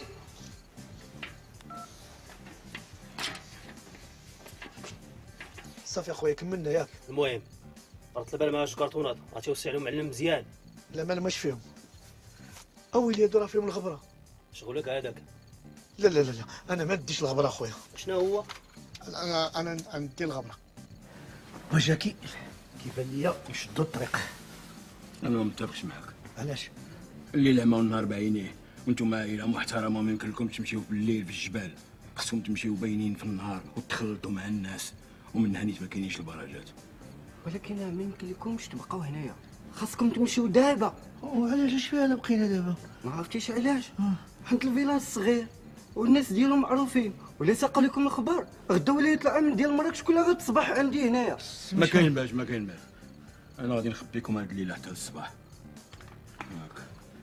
صافي اخويا كملنا ياك. المهم طلب انا معاش كرتونات غتوسع لهم معلم مزيان. لا ما ماش فيهم. اويلي هادو راه فيهم الغبره. شغلك هذاك. لا انا ما نديش الغبره اخويا. شنو هو؟ انا ندي الغبره. وجاكي كيبان ليا نشدوا الطريق. انا ما متفقش معاك. علاش؟ الليل عمى والنهار بعينيه، وانتم عائله محترمه ما يمكن لكم تمشيو بالليل في الجبال. خصكم تمشيو باينين في النهار وتخلطوا مع الناس، ومن هنيت ما كاينينش البراجات. ولكن ما يمكن لكمش تبقاو هنايا، خاصكم تمشيو دابا. وعلاش اش فيها بقينا دابا؟ ما عرفتيش علاش؟ حيت الفيلاج صغير والناس ديالو معروفين، ولا ساق لكم الخبر غدا ولاية الامن ديال مراكش كلها غتصبح عندي هنايا. ما كاين باش انا غادي نخبيكم هاد الليله حتى الصباح. هاك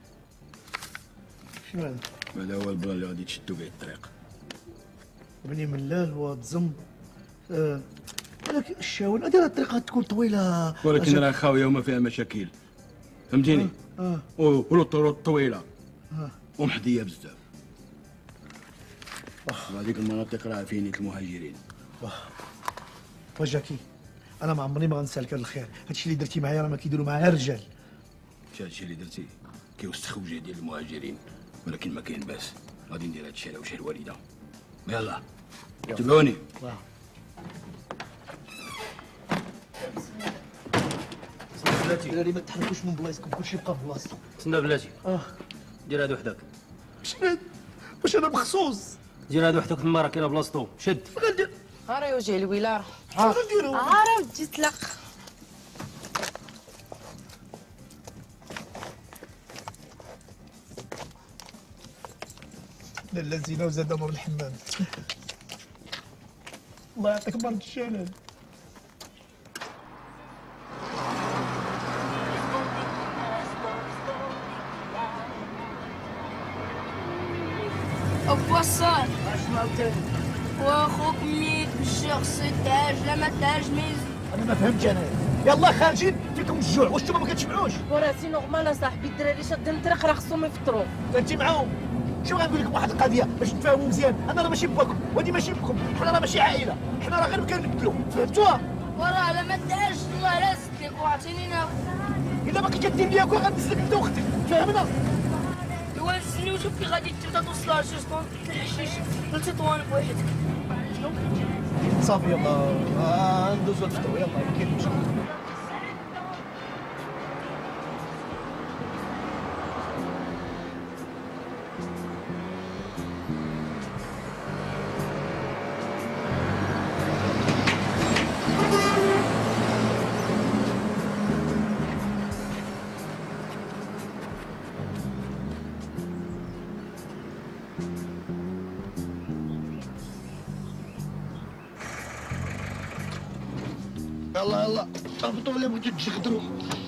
شنو هذا؟ هذا هو البلان اللي غادي تشدوا به الطريق. بني ملال وتزم. ولكن الشاون هذه الطريق غتكون طويله، ولكن راه خاويه وما فيها مشاكل، فهمتيني؟ والطرق طويله ومحديه بزاف. وهذيك المناطق راه فيها نيت المهاجرين. وجاكي انا ما عمري ما غنسالك هذا الخير. هادشي اللي درتي معايا راه ما كيديروا معاها الرجال. هادشي اللي درتي كيوسخ وجه ديال المهاجرين، ولكن ما كاين باس. غادي ندير هادشي على وجه الوالده. يلا تبعوني. بلاتي ما تحركوش من بلايصكم، كلشي يبقى في بلاصتو. تسنى بلاتي. دير هاد وحدك. شنو واش انا مخصوص؟ دير هاد وحدك تما راه كاينه بلاصتو، شد. راه وجه الويلار. شنو غنديرو؟ راه تجي تلاق. لا زينه وزاد نور الحمام. الله يعطيك برد الشلال. وصل واخوك ميت بالشخص تاج لما تاج ميز. انا ما فهمتش انا. يلا خارجين فيكم الجوع، واش نتوما ما كتشبعوش؟ وراه سي نورمال اصاحبي، الدراري شادين الطريق راه خصهم يفطروا. انت معاهم. شنو غنقول لكم واحد القضيه باش تفاهموا مزيان، انا راه ماشي باكم وهادي ماشي بكم، حنا راه ماشي عائله، حنا راه غير كنبدلوا، فهمتوها؟ وراه لما تاج الله لا يسلك واعطيني ناكل. الا ما كنتي كدير ليا كون غنسلك انت واختك، فهمنا؟ ايوا نستنيو شوف كي غادي تبدا توصل لاشيش طون الحشيش لتطوان بوحدك. صافي يلا ندوزو نفطروا يلا ما كاين مشكل. يلا هبطوا ولا بغيتو تجغدروا.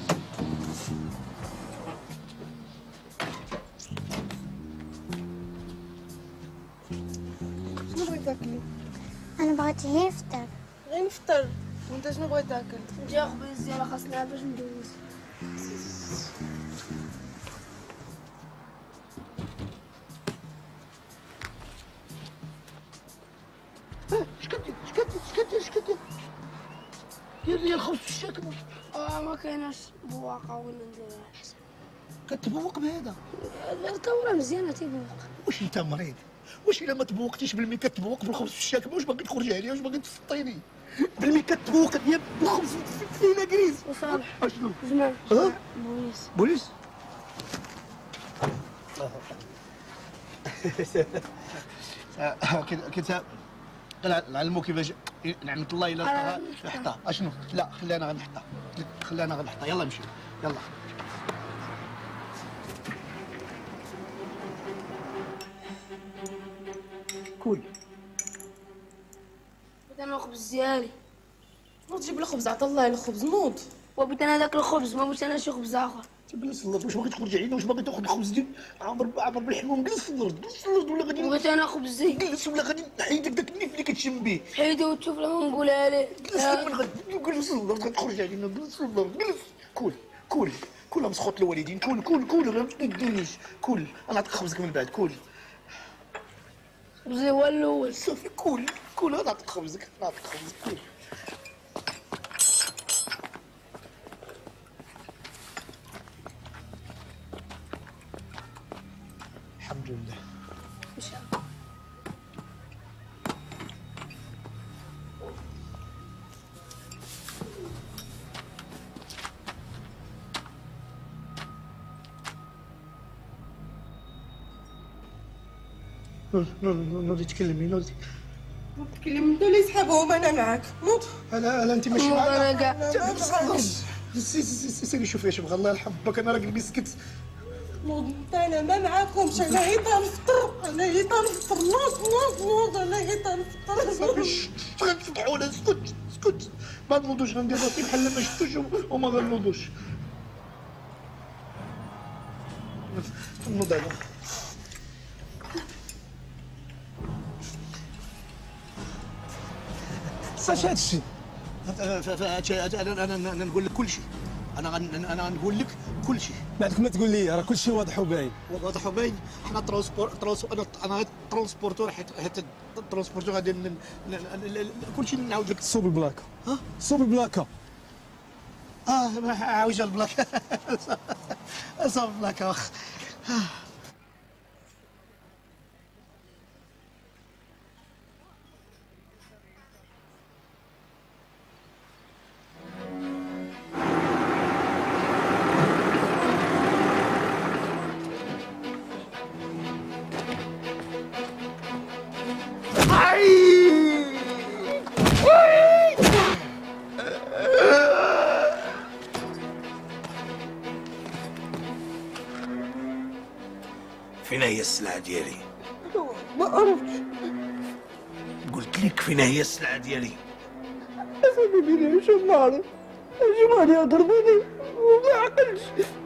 شنو بغيت تاكلي؟ انا بغيت غير نفطر. غير نفطر. وانت شنو بغيت تاكل؟ جا خبز ديالها خاصنا باش ندوز. اش كدير؟ دير لي الخبز في الشاكمه. ما كايناش بواقه وين نديرها احسن. كتبوق بهذا؟ الكاميرا مزيانه تيبوق. واش انت مريض؟ واش الا ما تبوقتيش بالمي كتبوق بالخبز في الشاكمه، واش باغي تخرجي عليا؟ واش باغي تفطيني؟ بالمي كتبوق ديال بالخبز في لاكريز. وصالح اشنو؟ جمال. بوليس. بوليس؟ كنت نعلمو كيفاش نعمة الله الا نحطها. اشنو؟ لا خلينا غنحطها، خلينا غنحطها. يلا نمشيو يلا. كول. بغيت انا الخبز ديالي. نوض جيب الخبز، عطا الله الخبز نوض. وبغيت انا هذاك الخبز، ما بغيتش انا شي خبز اخر. جلس اللرد، واش باغي تخرج علينا؟ واش باغي تاخذ الخبز ديال عامر بالحموم؟ جلس اللرد، جلس اللرد ولا غادي. بغيت انا خبزي. جلس ولا غادي نحيدك داك النيف اللي كتشم به. حيدو وتشوف لما نقولها ليه. جلس اللرد، غتخرج علينا. جلس اللرد، جلس. كول مسخوط الوالدين. كول ما تدينيش. كول انا نعطيك خبزك من بعد. كول خبزي هو الاول. صافي كول انا نعطيك خبزك. كول. الحمد لله. ان شاء الله. نوضي تكلمي. نوضي تكلم انت اللي يسحبهم، انا معاك. نوض. لا انت ماشي معايا. انا كاع. سيري شوفي اش بغا الله يرحم باك. انا راجل مسكت. نوض انت، انا ما معاكمش. انا هي تنفطر. انا نوض. انا هي تنفطر. غنفتحونا. اسكت ما نوضوش. غندير راسي بحال ما شفتوش وما غنوضوش. نوض انا. فاش هادشي؟ انا نقول لك كل شيء. انا نقول لك كل شيء. بعدك ما تقول لي راه كل شيء واضح وباين. واضح وباين. حنا انا ترونسبورتور، حيت الترونسبورتور غادي كل شيء نعاود لك. صوب البلاكه. صوب البلاكه. عاوج البلاكه. صوب البلاكه واخ. هي السلعه ديالي؟ ما عرفتش. قلت لك فين هي السلعه ديالي؟ اسامي بيني شو ما عرف. جمالي ضربوني وما عقلتش.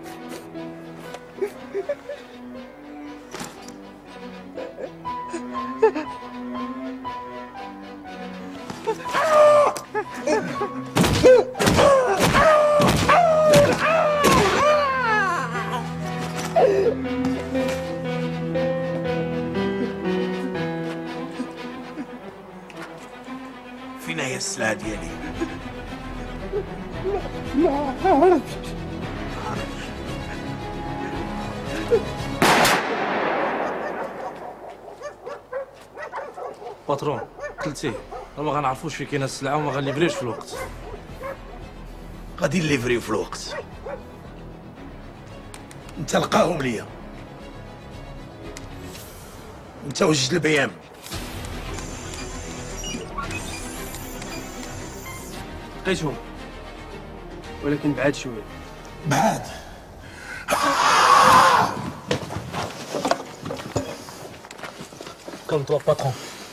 فين هي السلعه ديالي؟ ما عرفتش. باترون قلتيه ما غنعرفوش فين كاينه السلعه وما غنليفريوش في الوقت. غادي نليفريو في الوقت. انت لقاهم ليا. انت وجد البيام. لقيتهم ولكن بعاد شويه. بعاد. Calme-toi, patron.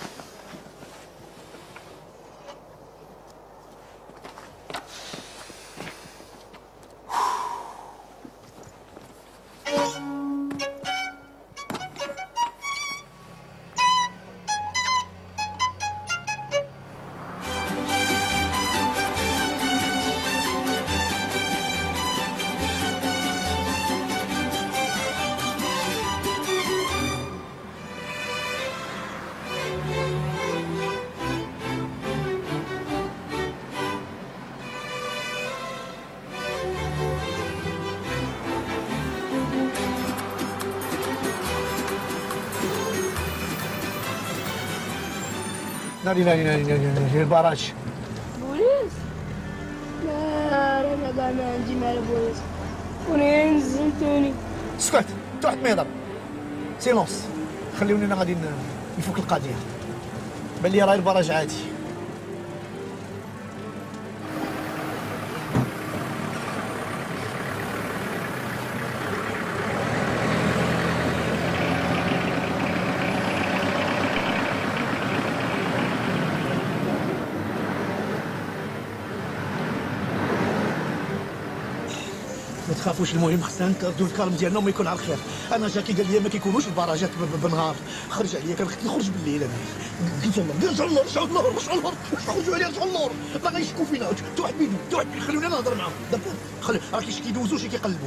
ناري البراج. بوليس؟ لا انا كاع ما عندي مع البوليس. وني نزلتوني. اسكت انت واحد ما يهضر. سيلونس. خليوني انا غادي نفك القضيه. بان لي راه البراج عادي. ما تخافوش، المهم خصنا نكردو الكالم ديالنا وما يكون على الخير. انا جاكي قال لي ما كيكونوش البراجات بالنهار. خرج عليا كان خصني نخرج بالليل. انا قلت له شعل النور خرجوا عليا شعل النور. ما غيشكوا فينا. توحد بيدو خلوني انا نهضر معاهم. خلي راه شي كيدوزو شي كيقلبوا.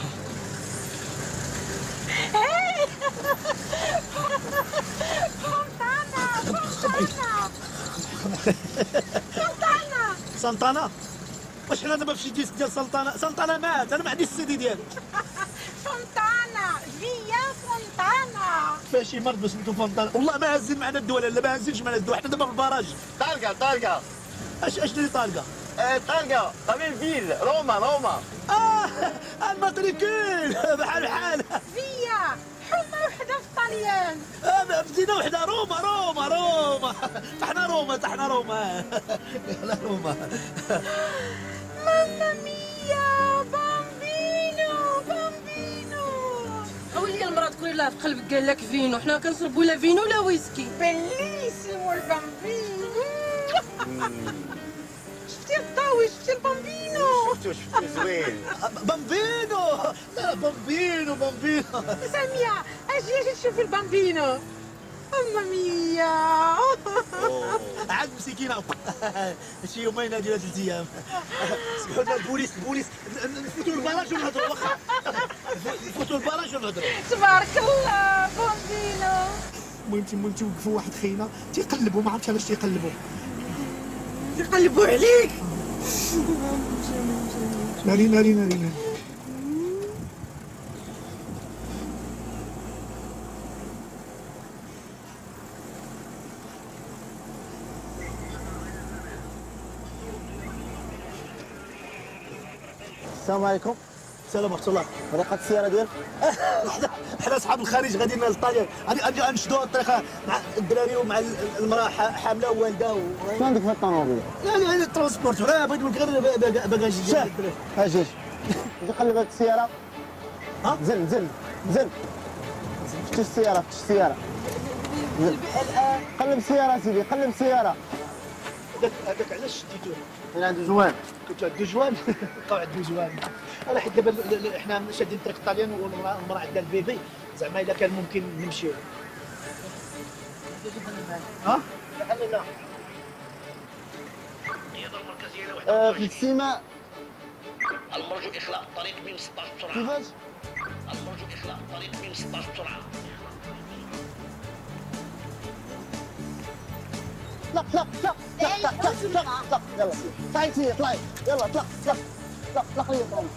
سلطانة واش حنا دابا في شي ديسك ديال سلطانة مات. انا ما عنديش السيدي ديالو. فونتانا فيا فونتانا. فاشي مرض سميتو فونتانا. والله ما هازين معنا الدول. لا ما هازينش معنا الدول. حنا دابا في البراج. طالقة اش اللي طالقة؟ طالقة طبيب فيل روما الماتريكول بحال فيا حمى وحده في الطليان. بدينا وحده روما طحنا روما لا روما. ماما ميا بامبينو اولي المراه تكون لها في قلبك قال لك فينو. حنا كنشربوا لا فينو لا ويسكي. بليسيمو البامبينو. شفتي الضوي شفتي البامبينو. شفتو زوين. بامبينو لا بامبينو سامية اجي تشوفي البامبينو. ماما ميا. عاد مسكينه. شي يومين هادي ولا 3 ايام. سمحوا لنا البوليس نفوتوا البراج ونهضروا. واخا نفوتوا البراج ونهضروا. تبارك الله بامبينو. المهم توقفوا واحد خينا تيقلبوا. ما عرفتش علاش تيقلبوا عليك. ناري. السلام عليكم. السلام ورحمة الله. طريقة السيارة ديالك؟ حنا اصحاب الخارج غاديين للطاليان. غادي غنشدوا الطريقة مع الدراري ومع المرأة حاملة ووالدة شنو عندك في الطوموبيل؟ لا الترونسبورتور. بغيت نقول لك غير باكاجي ديال الدراري. اجي قلب هاد السيارة. ها؟ نزل فتش السياره فتش السياره قلب السياره سيدي قلب السياره. هذاك علاش شديتوه؟ كان عنده جوان. كنتو عنده جوان بقاو عنده جوان. انا حيت دابا حنا شادين طريق الطاليان والمراه عندها البيبي، زعما الا كان ممكن نمشيو. ها؟ لا في السيما المرجو اخلاء الطريق بين 16 بسرعه. كيفاش؟ المرجو اخلاء الطريق بين 16 بسرعه. طلق طلق طلق طلق طلق طلق طلق يلا طلعي انتي طلعي يلا طلق طلق طلق طلق لي طلق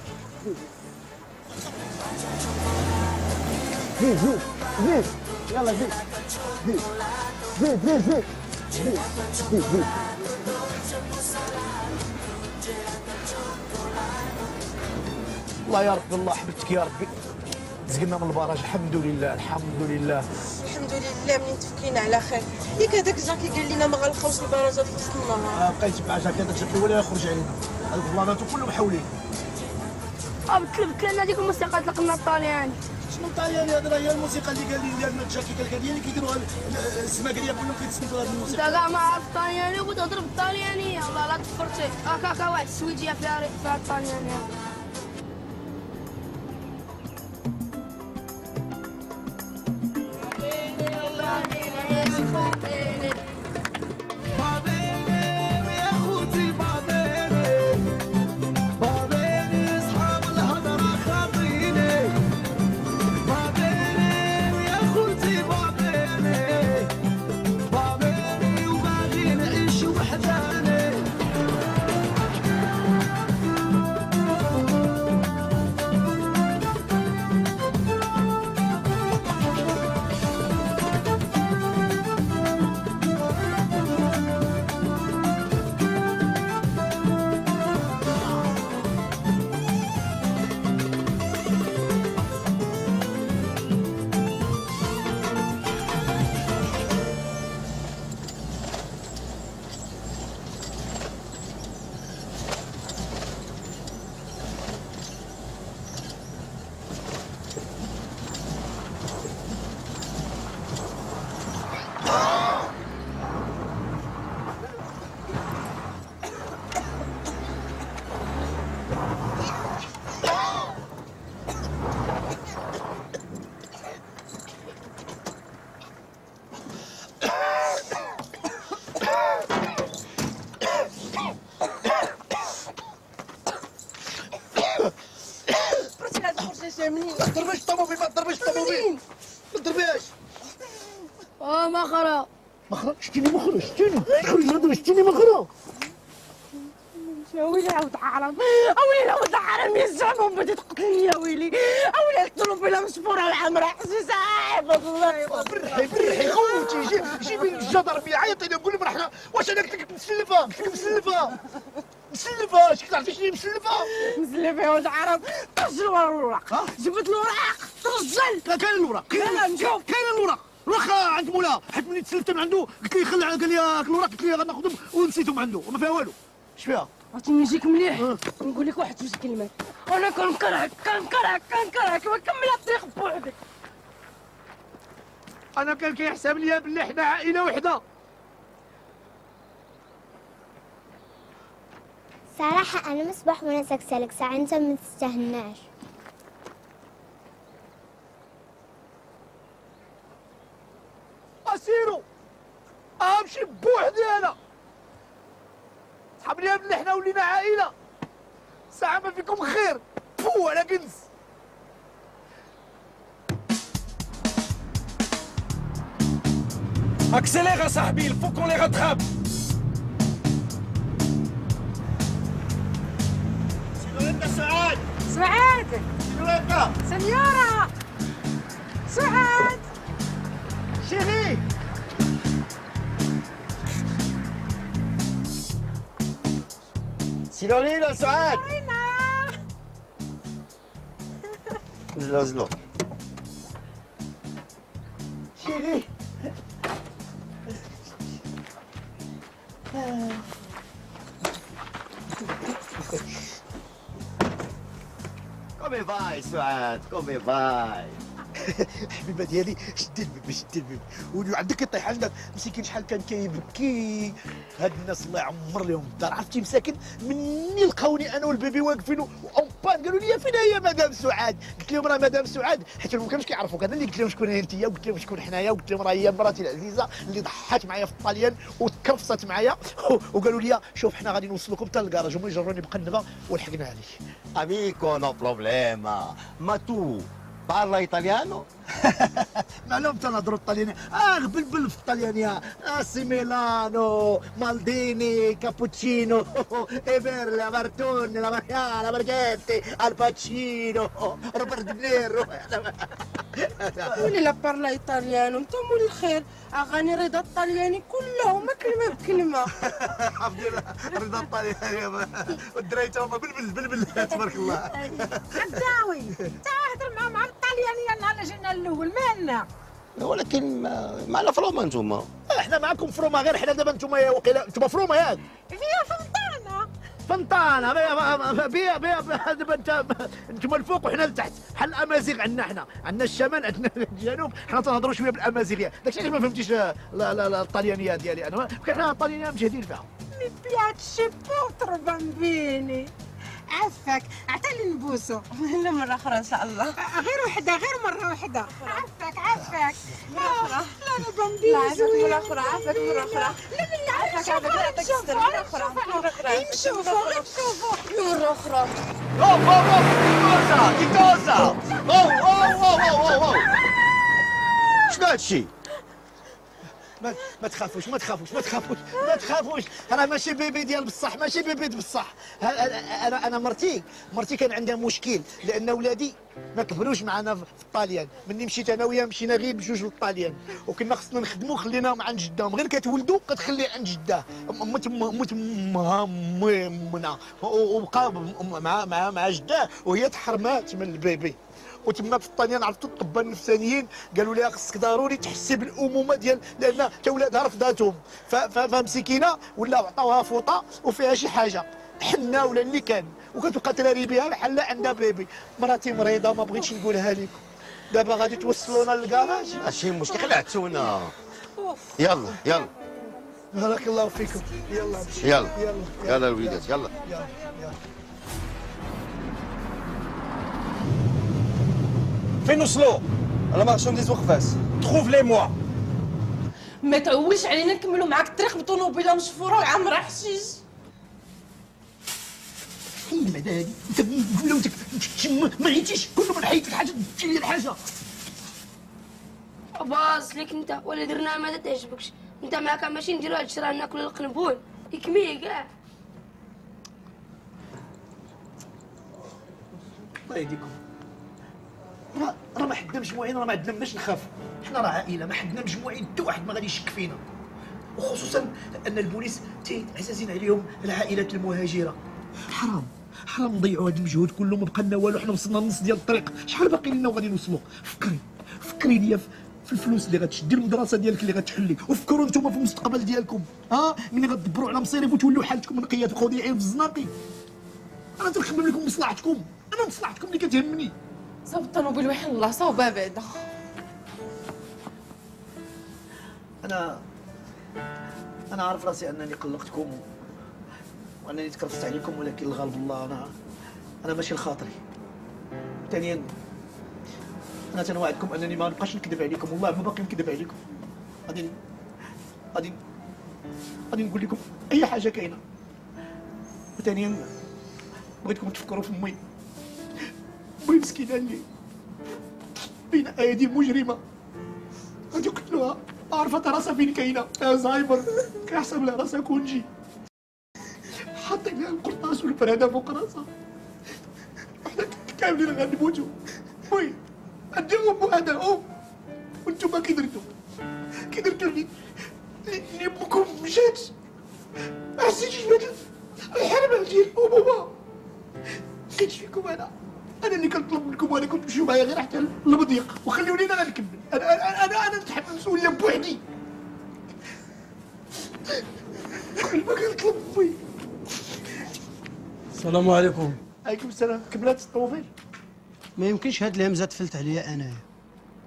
زيد زيد زيد يلا زيد زيد زيد زيد زيد زيد زيد زيد. الله يا ربي الله حبيبتك يا ربي. زقنا من البراج الحمد لله الحمد لله. الحمد لله منين تفكينا على خير. ياك هذاك جاكي قال لنا ما غنلقاوش البراجات في وسط النهار. بقيت مع جاكي هذاك جاكي ولا يخرج علينا. البلانات كلهم حولين. بتلنا هذيك الموسيقى طلقنا الطالياني. شنو الطالياني هذا؟ هي الموسيقى اللي قال لي ديالنا جاكي قال لي كيديروها السماكريه كلهم كيتسنتوا هذه الموسيقى. انت كاع ما عرفت الطالياني وتهضر بالطاليانيه والله لا تفرتي. هكاكا واحد السويجيه فيها الطاليانيه. منين؟ ما تضربيش الطوموبيل ما تضربيش الطوموبيل ما تضربيهاش. مخرة مخرة شتيني مخرة شتيني مخرة. يا ويلي عاود حرام اويلي عاود حرام يا الزعما بديت تقتلني يا ويلي اويلي الطوموبيله مسفوره الحمراء حسيسه والله برحي خوتي جيبي الجدر عيطي لي قول لي مرحبا. واش انا قلت لك مسلفه شكون تعرفي شنو هي مسلفه يا ولد حرام. طرجل ورا الوراق جبت الوراق طرجل. كاين الوراق كاين الوراق عند مولا حيت ملي تسلفت من عنده قلت لي خلع قال لي الوراق قلت لي غناخذهم ونسيتهم عنده وما فيها والو. اش فيها؟ عرفتي من يجيك مليح نقول لك واحد جوج كلمات. انا كنكرهك ما كمل الطريق بوحدك. انا كان كيحسب لي بلي حنا عائله وحده. صراحة أنا مصباح وأنا سكسلك ساعة أنت ما تستهناش. أسيرو أمشي بوحدي أنا. صحاب لي بلي حنا ولينا عائلة. ساعة ما فيكم خير. بو على كنز. Accélère صاحبي il faut qu'on les rattrape. سعاد سنيورة سعاد شيري سيلورينا سعاد نزلو شيري Come vai, Suad? Come vai? حبيبه ديالي شد البيبي شد البيبي وعندك يطيح عندك مسكين شحال كان كيبكي. هاد الناس الله يعمر لهم الدار. عرفتي مساكن مني لقاوني انا والبيبي واقفين وبان قالوا لي فين هي مدام سعاد؟ قلت لهم راه مدام سعاد، حيت ما كانوش كيعرفوك. انا اللي قلت لهم شكون هي انت، وقلت لهم شكون حنايا، وقلت لهم راه هي مراتي العزيزه اللي ضحات معايا في الطاليان وتكرفصت معايا وقالوا لي شوف حنا غادي نوصلوكم حتى للكراج. هما يجروني بقنبه ولحقنا عليه. Amico, no problema. Ma tu parla italiano? معلوم تنهضروا الطليانيه. بلبل في الطليانيه. سي ميلانو مالديني كابوتشينو ايفيرلا مارتوني لا ماريانا مارغيتي الباتشينو روبرت دينيرو. ولي لا بارلا ايطاليانو انت مول الخير. اغاني رضا الطلياني كلهم كلمه بكلمه. حفظي رضا الطلياني والدراري تا هما بلبل تبارك الله. غداوي تعال هضر مع الطليانيه نهار جينا الاول مالنا. ولكن معنا فروما انتوما. احنا معكم فروما، غير حنا دابا انتوما وقيلا انتوما فروما ياك. فيها فنطانه فنطانه بيا دابا انتوما الفوق وحنا لتحت بحال الامازيغ. عندنا الشمال عندنا الجنوب. حنا تنهضروا شويه بالامازيغيه. داكشي علاش ما فهمتيش الطليانيه ديالي انا. حنا الطليانيه مجهدين فيها. مي بياتشي بوترو بامبيني. عفاك عطيني نبوسو. لا مره اخرى ان شاء الله. غير وحده، غير مره وحده. عفاك عفاك. مره اخرى. لا بامبيني. لا عافاك مره اخرى. عافاك مره اخرى. لا بالله عافاك عافاك يعطيك الستر. مره اخرى مره اخرى. نشوفوا مره اخرى. كيتوزا او شنو هادشي؟ ما تخافوش راه ماشي بيبي ديال بصح، ماشي بيبي بصح. انا مرتي كان عندها مشكل لان ولادي ما كبروش معنا في الطاليان. مني مشيت انا وياه مشينا غير بجوج للطاليان وكنا خصنا نخدموا خليناهم عند جداهم. غير كتولدوا كتخليه عند جداه متمهمنا وبقى مع جداه وهي تحرمات من البيبي. وتما في الطاليان عرفتوا الطباء النفسانيين قالوا لها خصك ضروري تحسي بالامومه ديال لان تا ولادها رفضاتهم. فمسكينه ولاو عطاوها فوطه وفيها شي حاجه حنا ولا اللي كان وكتبقى تراري بها بحال عندها بيبي. مراتي مريضه ما بغيتش نقولها لكم. دابا غادي توصلونا للكراج. ماشي مشكل خلعتونا. يلا بارك الله فيكم. يلا يلا الوليدات يلا. فين وصلوا؟ لا مارشانديز وقفات. تخوف لي موا. ما تعولش علينا نكملوا معاك الطريق بطونوبيله مشفوره وعامره حشيش. حيد بعدا هادي انت ما عيتيش كل ما نحيد الحاجه تجي لي الحاجه. باص ليك انت ولا درنا ما تعجبكش. انت معاك ماشي نديرو هادشي راه ناكل القنبول يكميه كاع. الله يهديكم. راه ما حدنا مجموعين، راه ما عندنا باش نخافوا. حنا راه عائله ما حدنا مجموعين حتى واحد ما غادي يشك فينا. وخصوصا ان البوليس عزازين عليهم العائلات المهاجره. حرام نضيعوا هذا المجهود كله ما بقى لنا والو. حنا وصلنا للنص ديال الطريق، شحال باقي لنا وغادي نوصلوا؟ فكري ليا في الفلوس اللي غتشدي المدرسه ديالك اللي غتحلي، وفكروا نتوما في المستقبل ديالكم. ملي غتدبروا على مصيرف وتولوا حالتكم نقيه خضيعين في الزناقي. انا تنخدم لكم مصلحتكم، انا مصلحتكم اللي كتهمني. صوب الطوموبيل وحل الله صوبها بعدا. انا عارف راسي انني قلقتكم وانني تكرفست عليكم، ولكن الغالب الله انا ماشي لخاطري. ثانيا انا تنوعدكم انني ما نبقاش نكذب عليكم، والله ما باقي نكذب عليكم. غادي نقول لكم اي حاجه كاينه. وثانيا بغيتكم تفكروا في امي مسكينه اللي بين ايدي مجرمه غادي يقتلوها. عرفت راسها فين كاينه، فيها زهايمر، كيحسب لها راسها كونجي. حاطين لها القرطاس والفرادة فوق راسها. وحنا كاملين غنموتوا. وي عندهم بوحدها وانتوما كي درتوا لي امكم مشات. ما حسيتيش بهاد الحرمه ديال بابا. لقيت فيكم انا اللي كنطلب منكم، وانا كنت تمشيو معايا غير حتى المضيق وخليوني انا غنكمل. انا نتحمل المسؤوليه بوحدي. كل ما كنطلب امي. السلام عليكم. عليكم السلام. كملات الطوموبيل؟ ما يمكنش هاد الهمزه تفلت عليا انايا.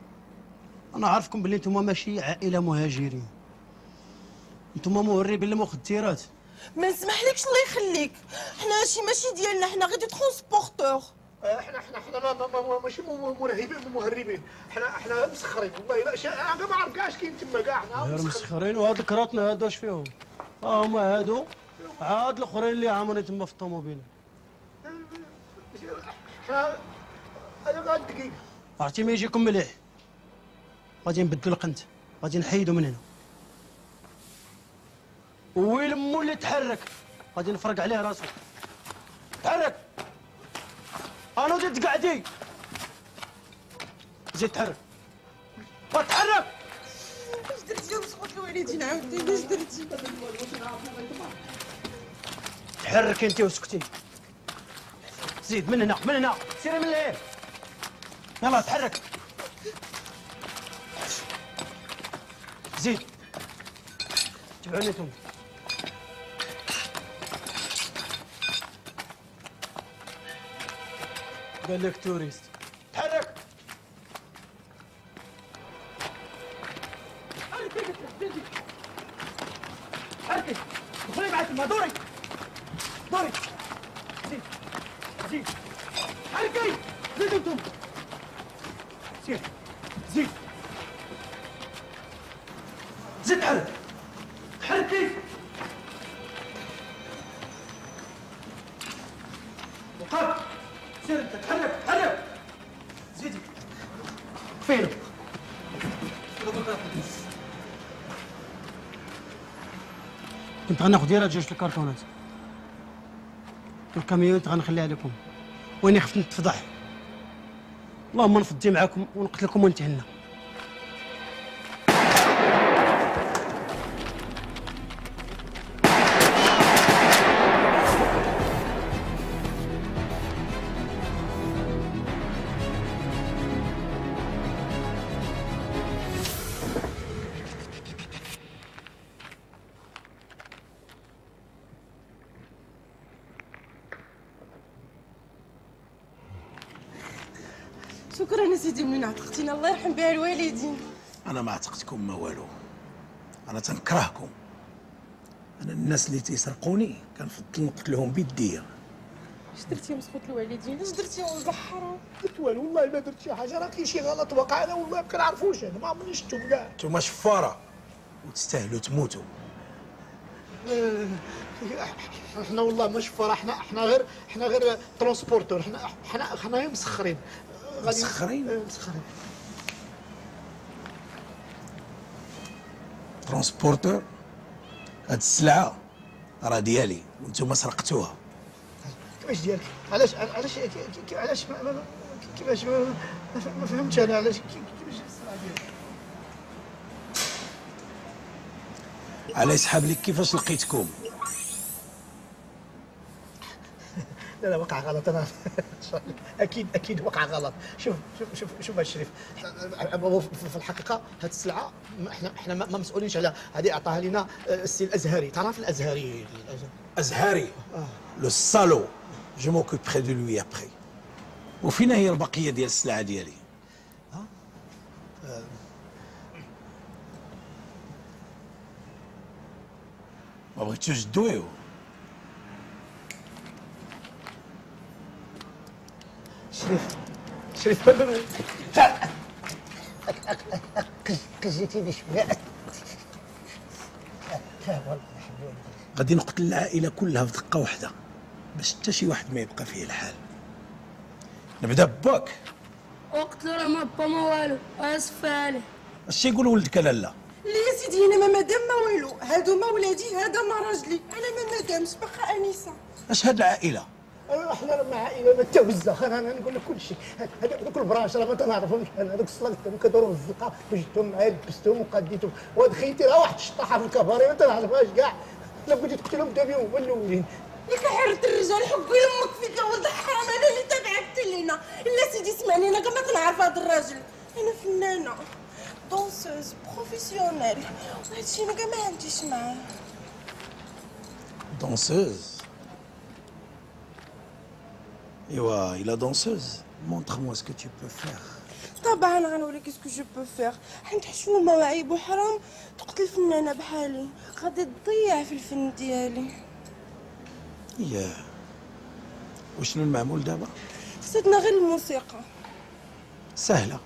انا عارفكم بلي نتوما ماشي عائله مهاجرين، نتوما مهربين للمخدرات. ما نسمحلكش الله يخليك، حنا هادشي ماشي ديالنا، حنا غير دي ترونسبورتور. احنا ماشي مهربين، احنا مسخرين والله. لا انا ما عارف كاع اش كاين تما كاع. غير مسخرين. وهاد كراتنا هادو اش فيهم؟ هما هادو عاد الاخرين اللي عامرين تما في الطوموبيل. انا غير دقيقه. عرفتي ما يجيكم مليح غادي نبدلو القنت، غادي نحيدو من هنا. ويل مو اللي تحرك غادي نفرق عليه راسو. تحرك انا زيد تقعدي، زيد تحرك تحرك. اش درتي يا مسخوط الوالدين عاودتيني؟ اش درتي؟ تحركي انت وسكتي. زيد من هنا، من هنا، سيري من لهيه. يلا تحرك. زيد تبعوني انتم. قال لك توريست. تحرك. حركي دخلي معاك تما. دوري دوري. زيد زيد. حركي. زيد انتم. سير زيد زيد. تحرك حركي. وقف. سير انت. تحرك تحرك. زيدي. فينو. كنت غناخد ديال جوج الكرتونات والكاميون غنخليها لكم، واني خفت نتفضح. اللهم نفضي معاكم ونقتلكم ونتهنى. شكرا يا سيدي منين عتقتينا، الله يرحم بها الوالدين. انا ما عتقتكم ما والو، انا تنكرهكم. انا الناس اللي تيسرقوني كنفضل نقتلهم بيديا. اش درتي يا مسخوط الوالدين؟ اش درتي يا ولد الحرام؟ درت والو والله ما درت شي حاجه، راه كاين شي غلط وقع. انا والله ما كنعرفوش، انا ما عمرني شفتهم كاع. نتوما شفاره وتستاهلوا تموتوا. احنا والله مش فرح، احنا غير ترونسبورتور. احنا غير مسخرين. مسخرين؟ مسخرين. ترونسبورتور؟ هاد السلعه راه ديالي وانتم سرقتوها. كيفاش ديالك؟ علاش كيفاش ما فهمتش انا علاش كيفاش السلعه ديالك؟ على يسحب لك كيفاش لقيتكم. لا وقع غلط. انا اكيد وقع غلط. شوف الشريف، في الحقيقه هذه السلعه احنا ما مسؤولينش عليها. هذه اعطاها لنا السي الازهري. تعرف الازهري؟ ازهري لو سالو. جو موكوبري دو لوي ابخي. وفين هي البقيه ديال السلعه ديالي؟ ما بغيتوش تدويو؟ شريف كجيتيني شويه. غادي نقتل العائله كلها في دقه واحده باش حتى شي واحد ما يبقى فيه الحال. نبدا باك. اقتلوا راه ما با ما والو، اسف عليه. اش يقول ولدك لالا؟ لا يا سيدي انا ما مدام ما والو، هادو ما ولادي، هذا ما راجلي، انا ما مدامش باقا انسه. اش هاد العائله؟ احنا مع عائله متوزه. انا نقول لك كل شيء. هذوك البراش راه ما تنعرفهمش. هذوك الصلاة كانوا كيدوروا في الزقه وجدتهم معايا لبستهم وقديتهم. وهاد خيتي راه واحد الشطاحه في الكباري ما تنعرفهاش كاع. لا بغيتي تقتلهم دابا هما الاولين. ياك حرت الرجال حبي لامك فيك يا ولد الحرام. انا اللي تبعت لينا. لا سيدي اسمعني، انا كما كنعرف هذا الراجل. انا فنانه دونسوز بروفيسيونيل، وهادشي انا كاع ما عنديش معاه. دونسوز؟ ايوا إلا دونسوز montre-moi ce que tu peux faire. طبعا غنوري كيسكو جو بو فيغ، حيت حشومه وعيب وحرام تقتل فنانه بحالي، غادي تضيع في الفن ديالي. ياه، وشنو المعمول دابا؟ فسدنا غير الموسيقى. سهله.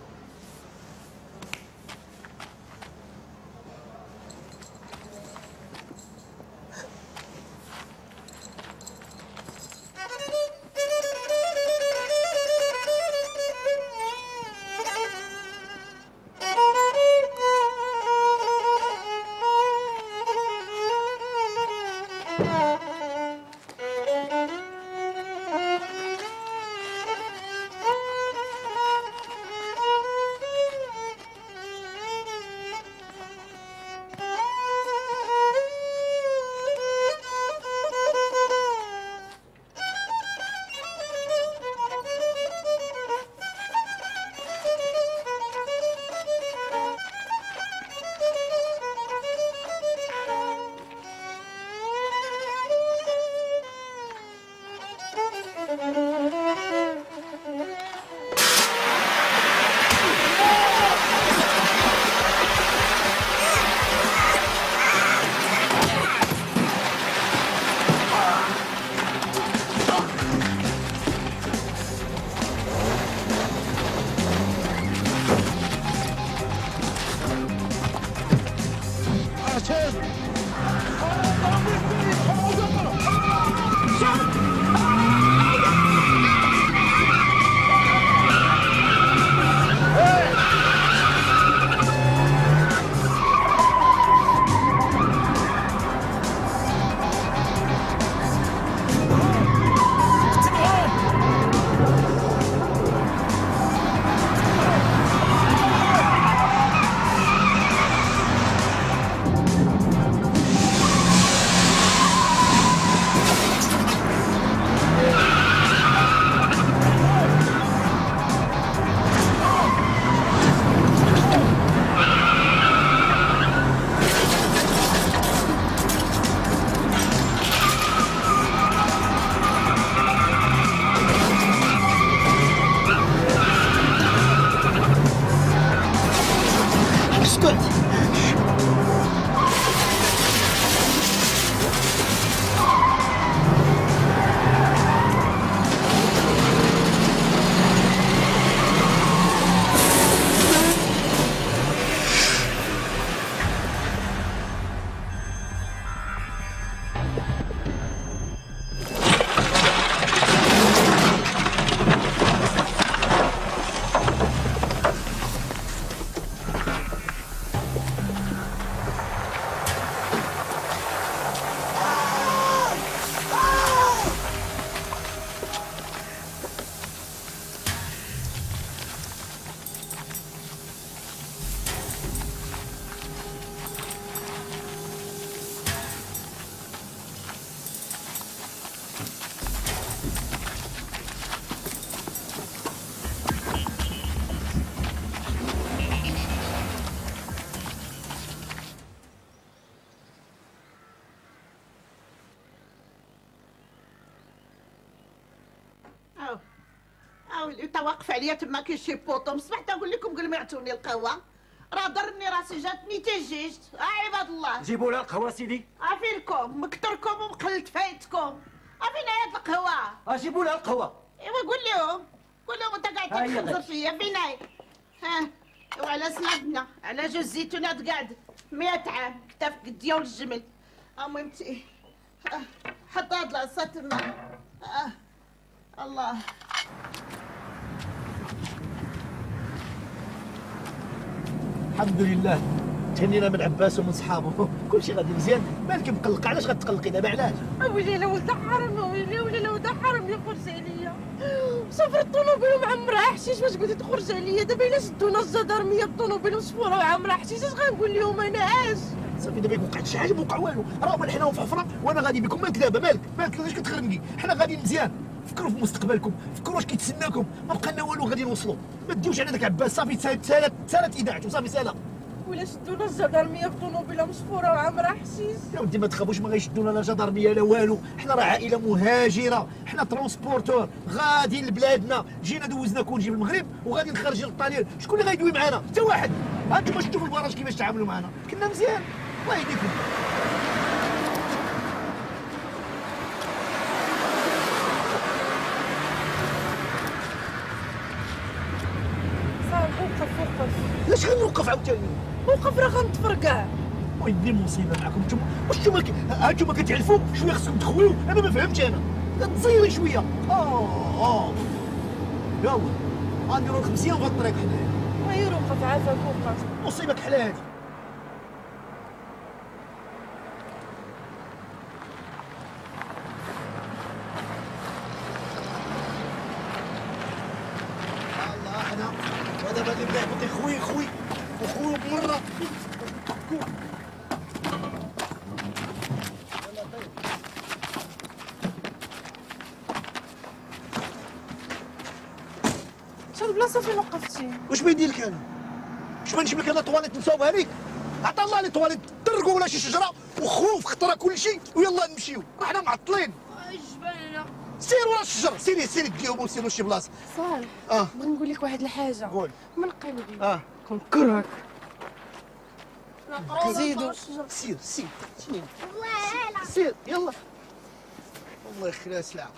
انت واقف عليا تما كاين شي بوطو صبحت نقول لكم قبل ما يعطوني القهوه راه ضرني راسي جاتني تجيجت. عباد الله جيبوا لها القهوه سيدي. عافينكم مكتركم ومقلت فايتكم. عافينا هاد القهوه. جيبوا لها القهوه. ايوا قول لهم انت قاعد تخزر فيا فينا. ها وعلى سنادنا على جوز الزيتونات قاعد 100 عام كتاف ديال الجمل. المهم حط هاد العصا تما. الله الحمد لله تهنينا من عباس ومن صحابه كلشي غادي مزيان. مالك مقلق؟ علاش غتقلقي دابا؟ علاش؟ ويلي لا ولد حرام، ويلي لا ولد حرام يخرج عليا. صافي الطوموبيل ومعمرها حشيش باش قلتي تخرج عليا. دابا الا شدونا الجدارميه بالطوموبيل وصفوره وعامرها حشيش اش غنقول لهم انا؟ صافي دابا وقعت شي حاجه ما وقع والو، راه حنا في حفره وانا غادي بكم. مالك دابا؟ مالك علاش كتخربقي؟ حنا غادي مزيان. فكروا في مستقبلكم، فكروا واش كيتسناكم. ما بقى لنا والو غادي نوصلوا. ما تديوش على داك عباس. صافي تسالت اذاعته. صافي سالا ولا شدونا الجدارميه بطونوبيله مشفوره وعامره حشيش. يا ودي ما تخافوش، ما غيشدونا لا جدارميه لا والو، حنا راه عائله مهاجره، حنا ترونسبورتور غاديين لبلادنا، جينا دوزنا كونجي بالمغرب وغادي نخرجوا للطاليان، شكون اللي غيدوي معنا؟ حتى واحد. ها انتم شفتوا في البراج كيفاش تعاملوا معنا، كنا مزيان الله يهديكم. وقف. علاش غنوقف عاوتاني؟ وقف راه غنتفرقع. ويدي مصيبه معكم انتم، واش انتم كتعرفوا شويه خصكم تخويو؟ انا ما فهمتش، انا تزيري شويه. يلا غنديرو لك مزيان في الطريق حنايا. غير وقف عافاك وقف. مصيبه كحل هادي. ودابا اللي بدا يهبط خوي وخوي بمره. شاد البلاصه فين وقفتي؟ واش بيدي لك انا؟ واش ما نجيب لك انا طواليت نصاوبها لك؟ عطا الله لي طواليت طرقوا ولا شي شجره وخوف خطره كلشي ويلا نمشيو، حنا معطلين. جبالنا. سير ورا الشجر، سيري ديهم وسيروا لشي بلاصه. صالح بغيت نقول لك واحد الحاجه. قول. من قلبي كنكرهك. زيدو. سير يلا. الله يخليها سلعه.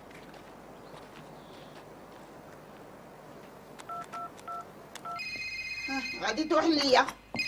غادي تروح ليا.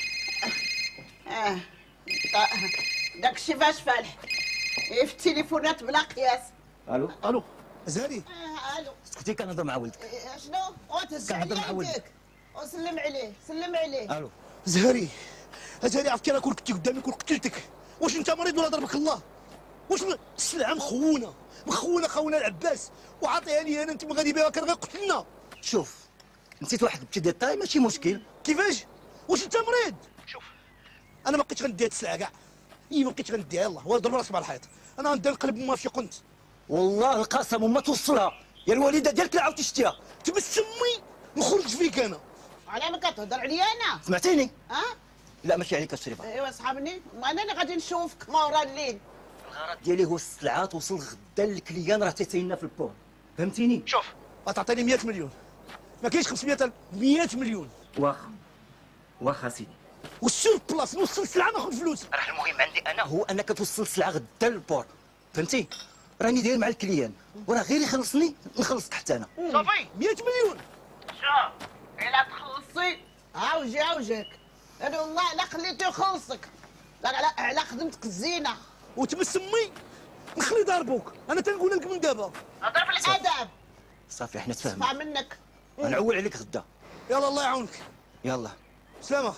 داك الشي فاش فالح في التليفونات بلا قياس. الو زهري. الو سكتي كنهضر مع ولدك. شنو؟ وتهز على يدك وسلم عليه. الو زهري عرفت كي راه كون كنتي قدامي كون قتلتك. واش انت مريض ولا ضربك الله؟ واش السلعه مخونه خونا العباس وعاطيها لي انا، انت غادي بها كان غيقتلنا. شوف نسيت واحد بتي ديتاي ماشي مشكل. كيفاش؟ واش انت مريض؟ شوف انا ما بقيتش غندي هاد السلعه كاع، ما بقيتش غنديها. يلاه وضرب راسك مع الحيط، انا غندير نقلب ما في كنت. والله القسم وما توصلها يا الوالده ديالك اللي عاودتي شتيها. تبس امي نخرج فيك انا. على ما كتهضر عليا انا؟ سمعتيني؟ لا ماشي عليك الشريفه. ايوا صحابني، انا اللي غادي نشوفك مورا الليل. الغرض ديالي هو السلعه توصل غدا للكليان، راه تيتينا في البور، فهمتيني؟ شوف غتعطيني 100 مليون، ما كاينش 500 100 مليون. واخا سيدي. والسير بلاص نوصل السلعه ناخذ فلوس. راه المهم عندي انا هو انك توصل السلعه غدا للبور، فهمتي؟ راني داير مع الكليان وراه غير يخلصني نخلص حتى انا. صافي 100 مليون. شوف الا تخلصي عاوجك انا والله لا خليته يخلصك، لا على خدمتك الزينه. وتبس امي نخلي ضربوك، انا تنقول لك من دابا هضر بالادب. صافي حنا تفاهمنا. اسمع منك. غنعول عليك غدا. يلا الله يعاونك. يلا سلامة.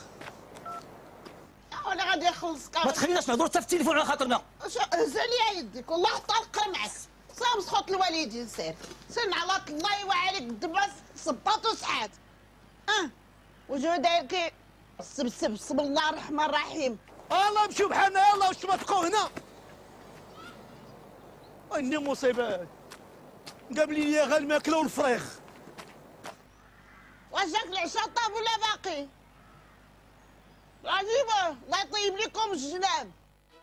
ولا غادي يخلصك. ما تخليناش نهضروا حتى في التليفون على خاطرنا. هز عليا يدك والله حتى نقرمعك. صام سخط الوالدين سير على الله يوعليك الدباس صباط وسعات. وجو داير كي سبسب بسم الله الرحمن الرحيم. الله نمشيو بحالنا. يلا واش ما تبقاو هنا؟ اني مصيبه قابلين لي غير الماكله والفريخ. واش جاك العشاء طاب ولا باقي؟ عجيبه الله يطيب لكم الجناب.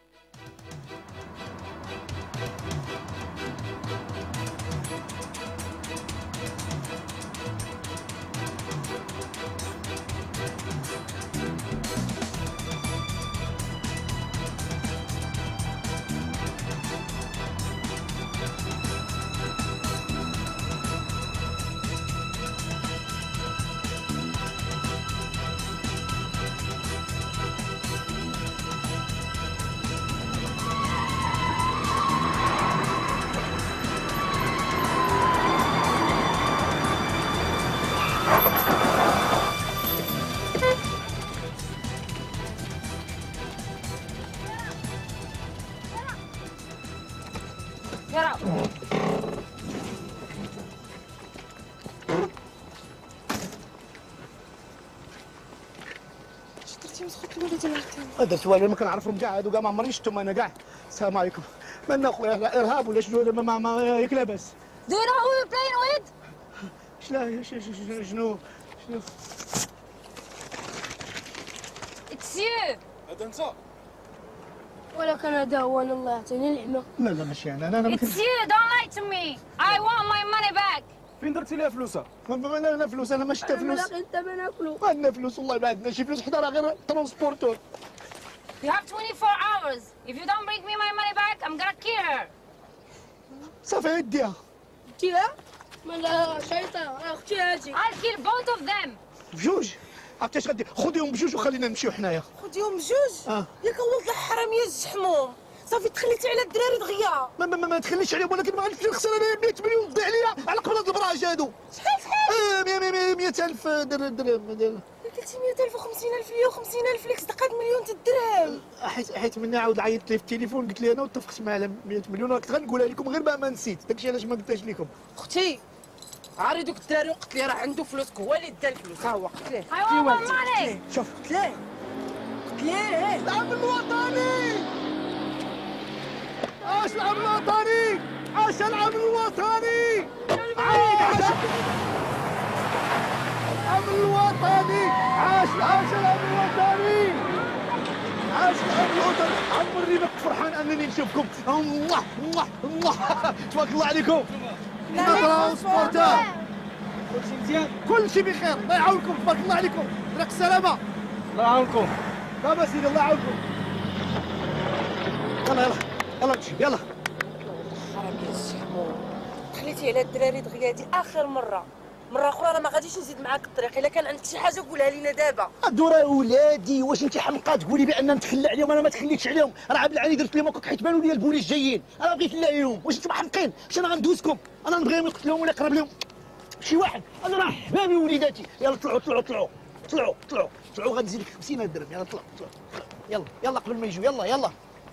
درت والو ما كنعرفهم كاع هادو كاع ما عمرني شفتهم انا كاع. السلام عليكم. مالنا خويا ارهاب ولا شنو؟ ما ياك لاباس. دير هو بلاين ويد. شنو اكسيو هذا انت ولكن هذا هو انا الله يعطيني اللحمه. لا لا ماشي انا ما كنتش. It's you, don't lie to me. I want my money back. فين درتي ليها فلوسها؟ انا فلوس، انا ما شفت فلوس. انا ما لقيت ما ناكلو. ما عندنا فلوس والله، ما عندنا شي فلوس، حنا راه غير ترونسبورتور. You have 24 hours. If you don't bring me my money back, I'm gonna kill her. صافي ديها. ديها؟ لا شيطان اختي هاتي. I'll kill both of them. بجوج. عرفتي اش غدير؟ خذيهم بجوج وخلينا نمشيو حنايا. خديهم بجوج؟ ياك ولد الحراميه الجحموم، صافي تخليتي على الدراري دغيا. ما تخليش عليهم، ولكن ما غاديش نخسر انا 100 مليون ضيع عليا على قبل هاد البراج هادو. شحال 100,000 درهم. قلتي 100,000 و50,000 ليا و50,000 ليك، صدقات مليون تاع الدرهم. حيت مني عاود عيطت لي في التليفون قلت لي انا واتفقت معاه على 100 مليون، راه كنت غنقولها لكم غير ما نسيت، داكشي علاش ما قلتهاش لكم. اختي عاري دوك الدراري وقلت لي راه عنده فلوس، هو اللي دا الفلوس، ها هو قلت ليه. شوف قلت ليه العمل الوطني. عاش العمل الوطني، عاش العمل الوطني، عاش العمل الوطني، عاش العمل الوطني، عاش العمل الوطني. عمرني ما كنت فرحان انني نشوفكم. الله الله الله تبارك الله عليكم. ترونسبورتور كلشي مزيان، كلشي بخير، الله يعاونكم، تبارك الله عليكم، راك السلامة. الله يعاونكم. بابا سيدي الله يعاونكم. يلا يلا يلا نمشي يلا. حراميه الجحموم، خليتي على الدراري دغيا، هادي اخر مره اخرى راه ما غاديش نزيد معاك الطريق. الا كان عندك شي حاجه قولها لينا دابا. هادو راه ولادي، واش انت حمقى تقولي بان نتخلى عليهم؟ انا ما تخليتش عليهم، راه عبد العالي درت لهم هكاك حيت بانوا لي البوليس جايين، انا بغيت نلاقيهم. واش انتم حمقين؟ واش انا غندوزكم؟ انا نبغيهم يقتلوهم ولا يقرب لهم شي واحد؟ انا راه حبابي وليداتي. يلا طلعوا طلعوا طلعوا طلعوا طلعوا طلعوا، غنزيد لك 50,000 درهم. يلا طلعوا طلعوا يلا يلا قبل ما يجوا. يلا يلا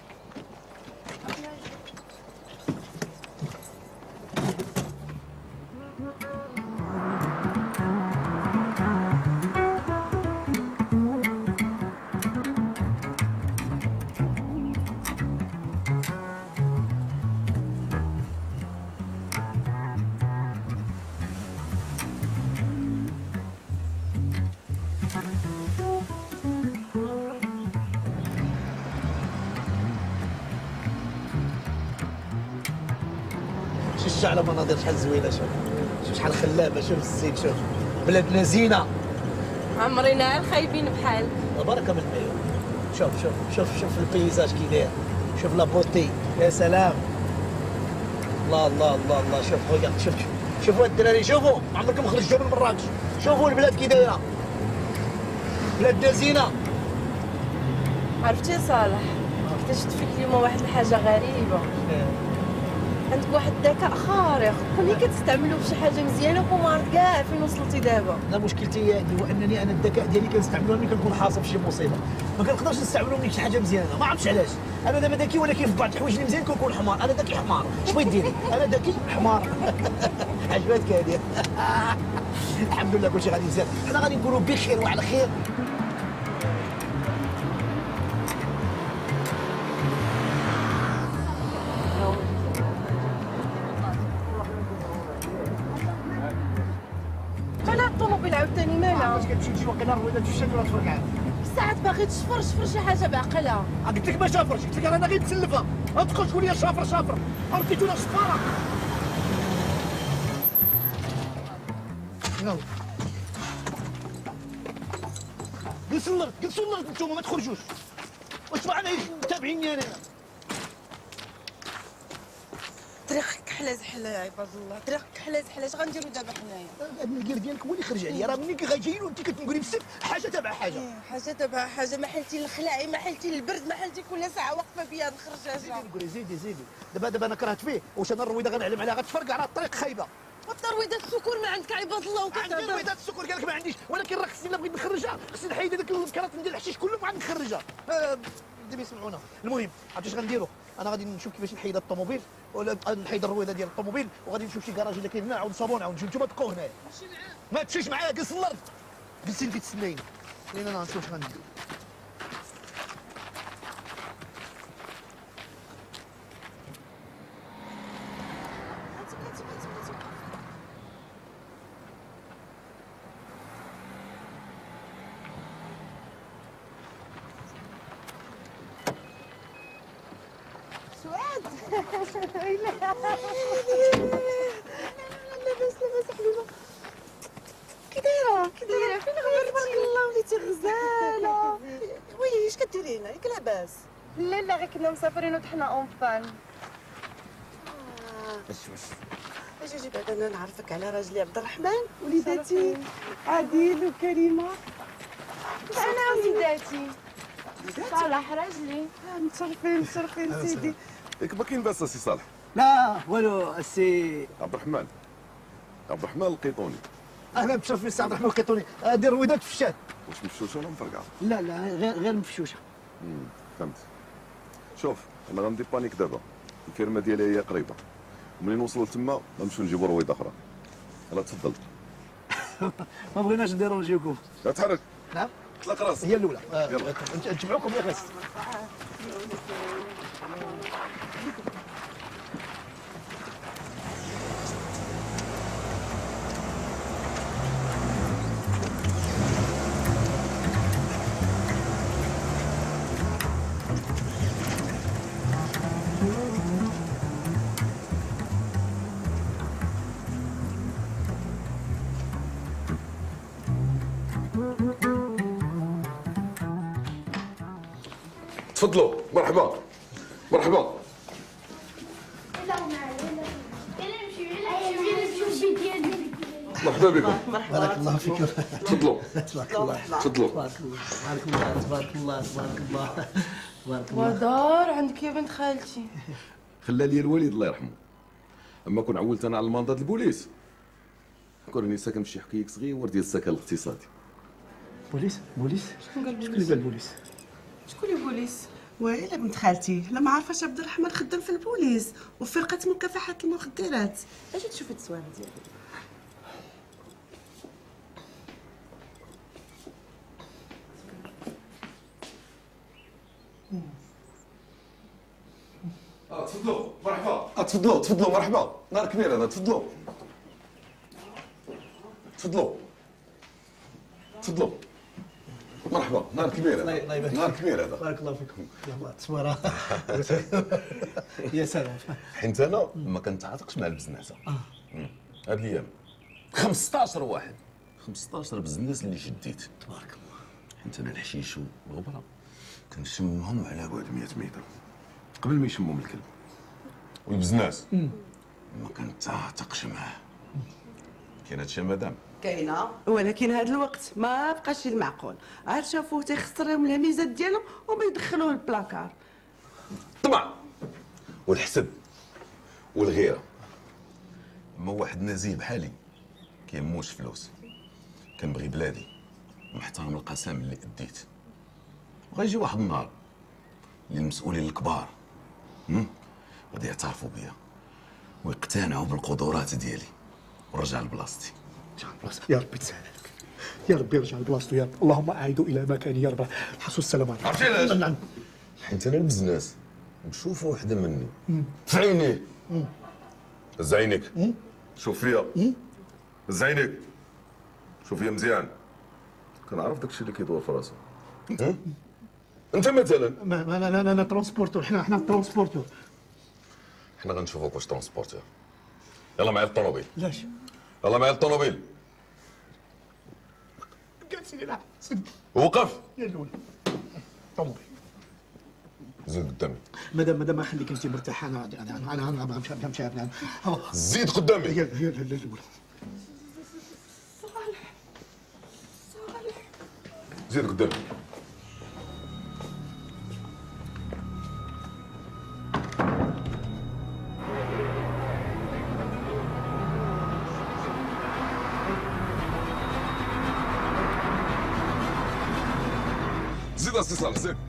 شوف على مناظر شحال زوينه، شوف شحال خلابه، شوف الزين، شوف بلادنا زينه. عمرنا الخايبين بحال بركه من الماء. شوف شوف شوف شوف البيزاج كي داير، شوف لا بوتي، يا سلام. الله الله الله الله. شوف خويا، شوفوا الدراري، شوفوا ما عمركم خرجتوا من مراكش، شوفوا البلاد كي دايره، بلادنا زينه. عرفتي صالح، اكتشفت فيك اليوم واحد الحاجه غريبه. عندك واحد الذكاء خارق، كوني كتستعملو في شي حاجه مزيانه وكون عارف كاع فين وصلتي دابا. لا مشكلتي هذه هو انني انا الذكاء ديالي كنستعملو ملي كنكون حاصل في شي مصيبه، ما كنقدرش نستعملو ملي شي حاجه مزيانه، ما عرفتش علاش. انا دابا ذكي، ولكن في بعض الحوايج اللي مزيان كنكون حمار. انا ذكي حمار، اش بغيت ديري؟ انا ذكي حمار. عجبتك هذه؟ الحمد لله كلشي غادي مزيان، حنا غادي نكونوا بخير وعلى خير. مالها الطوموبيل عاوتاني مالها؟ فاش كتمشي تجي وقيلا الرويضه تفشل ولا تفرقع. ساعات باغي تشفر شي حاجه بعقلها. قلت لك ما شافرش، قلت لك انا غير مسلفه، تدخل تقول لي شافر، عرفتي ولا صفاره. يلا قلت صلرت نتوما ما تخرجوش، واش معنا متابعيني انا. طريقك كحله زحله يا عباد الله، طريقك كحله زحله، اش غنديرو دابا حنايا؟ هذا المدير ديالك هو اللي خرج عليا، راه منين غاجيين وانت كتقولي بزاف حاجه تبع حاجه. حاجه تبع حاجه، ما حلتي الخلاعي، ما حلتي البرد، ما حلتي كل ساعه واقفه بيا هاد الخرجاجه. نقولي زيدي دابا انا كرهت فيه، واش انا الرويضه غنعلم عليها غتفرقع، راه الطريق خايبه. والترويضات السكر ما عندك عباد الله وكتعب. عندي رويضات السكر قال لك ما عنديش، ولكن راه خصني الا بغيت نخرجها خصني نحيد هذاك الكرات ديال الحشيش كله وعاد نخرجها. دابا يسمعونا. المهم عرفتي اش غنديروا؟ انا غادي نشوف كيفاش نحيد الطوموبيل ولا نحيد الرويضه ديال الطوموبيل، وغادي نشوف شي كراج الا كاين هنا نعاود صابون نعاود نجيو. نتوما تبقاو هنايا، ما تمشيش معايا، جلس الارض، جلسي في تسنايني لين انا نشوف اش غندير. لاباس حبيبه. كي دايره فين غير تبارك الله وليتي غزاله. وي اش كديري هنا ياك لاباس؟ لا غير كنا مسافرين وطحنا اون بان. اجي بعد انا نعرفك على راجلي عبد الرحمن وليداتي عادل وكريمه. انا وليداتي صالح راجلي. متشرفين سيدي. ياك ما كاين باس سي صالح؟ لا والو السي عبد الرحمن القيطوني. اهلا متشرفين سي عبد الرحمن القيطوني. هذه رويدات في الشات. واش مفشوشه ولا مفرقعه؟ لا غير مفشوشه. فهمت. شوف انا غندي بانيك دابا، الفيرما ديالي هي قريبه، ومنين نوصلوا تما غنمشيو نجيبوا رويضه اخرى. يلاه تفضل. ما بغيناش نديرونجيوكم. لا تحرك. نعم. اطلق راسك. هي الاولى. يلا نتبعوكم يا غاس. تفضلوا. مرحبا. مرحبا بكم. بارك الله فيكم. تفضلوا. تفضلوا. بارك الله تبارك الله تبارك الله. ودار عندك يا بنت خالتي. خلى لي الوالد الله يرحمه. اما كون عولت انا على المنضد البوليس كون راني ساكن في شي حكيك صغير ديال السكن الاقتصادي. بوليس؟ شكون قال شكون اللي قال بوليس؟ شكون اللي بوليس؟ ويلي بنت خالتي، لا ما عارفاش عبد الرحمن خدام في البوليس وفي فرقه مكافحه المخدرات. اجي تشوفي التصويره ديالي. تفضلوا. مرحبا. تفضلوا مرحبا. نهار كبير هذا. تفضلوا. مرحبا. نهار كبير هذا. نهار كبير هذا. بارك الله فيكم. يلا تصويره. يا سلام. حيت انا ما كنتعاطقش مع البزناسه. هاد الايام 15 واحد 15 بزنس اللي شديت. تبارك الله. حيت انا الحشيش والغبره كنشمهم على بعد 100 متر قبل ما يشمهم الكلب. والبزناس ما كنتعاطقش معاه. كاين هادشي مدام كاينه، ولكن هذا الوقت ما بقاش المعقول. عاد شافوه تيخسر لهم الهميزات ديالهم وما يدخلوه البلاكار. الطمع والحسد والغيره. اما واحد نزيه بحالي كيموش فلوس، كنبغي بلادي ونحترم القسم اللي اديت. وغيجي واحد النهار اللي المسؤولين الكبار غادي يعترفوا بيا ويقتنعوا بالقدرات ديالي ورجع لبلاصتي. رجع لبلاصتك يا ربي تسهل لك، يا ربي رجع لبلاصتو يا رب. اللهم اعيده الى مكانه يا رب. حسوا السلامة. عرفتي علاش؟ نعم. حيت انا البزنس نشوفه وحده مني في عينيه. هز عينيك شوف فيا. هز عينيك شوف فيا مزيان. كنعرف داكشي اللي كيدور في راسو. انت مثلا انا ترونسبورتور. حنا ترونسبورتور. حنا غنشوفوك واش ترونسبورتور. يلا معايا الطوموبيل. لاش؟ يلا معايا الطوموبيل. جالسين لا سد. وقف. يا الاولى طوموبيل. زيد قدامي. مادام خليك انت مرتاح. انا مشى. زيد قدامي. هي الاولى. زيد قدامي. زيد سي صالح. زيد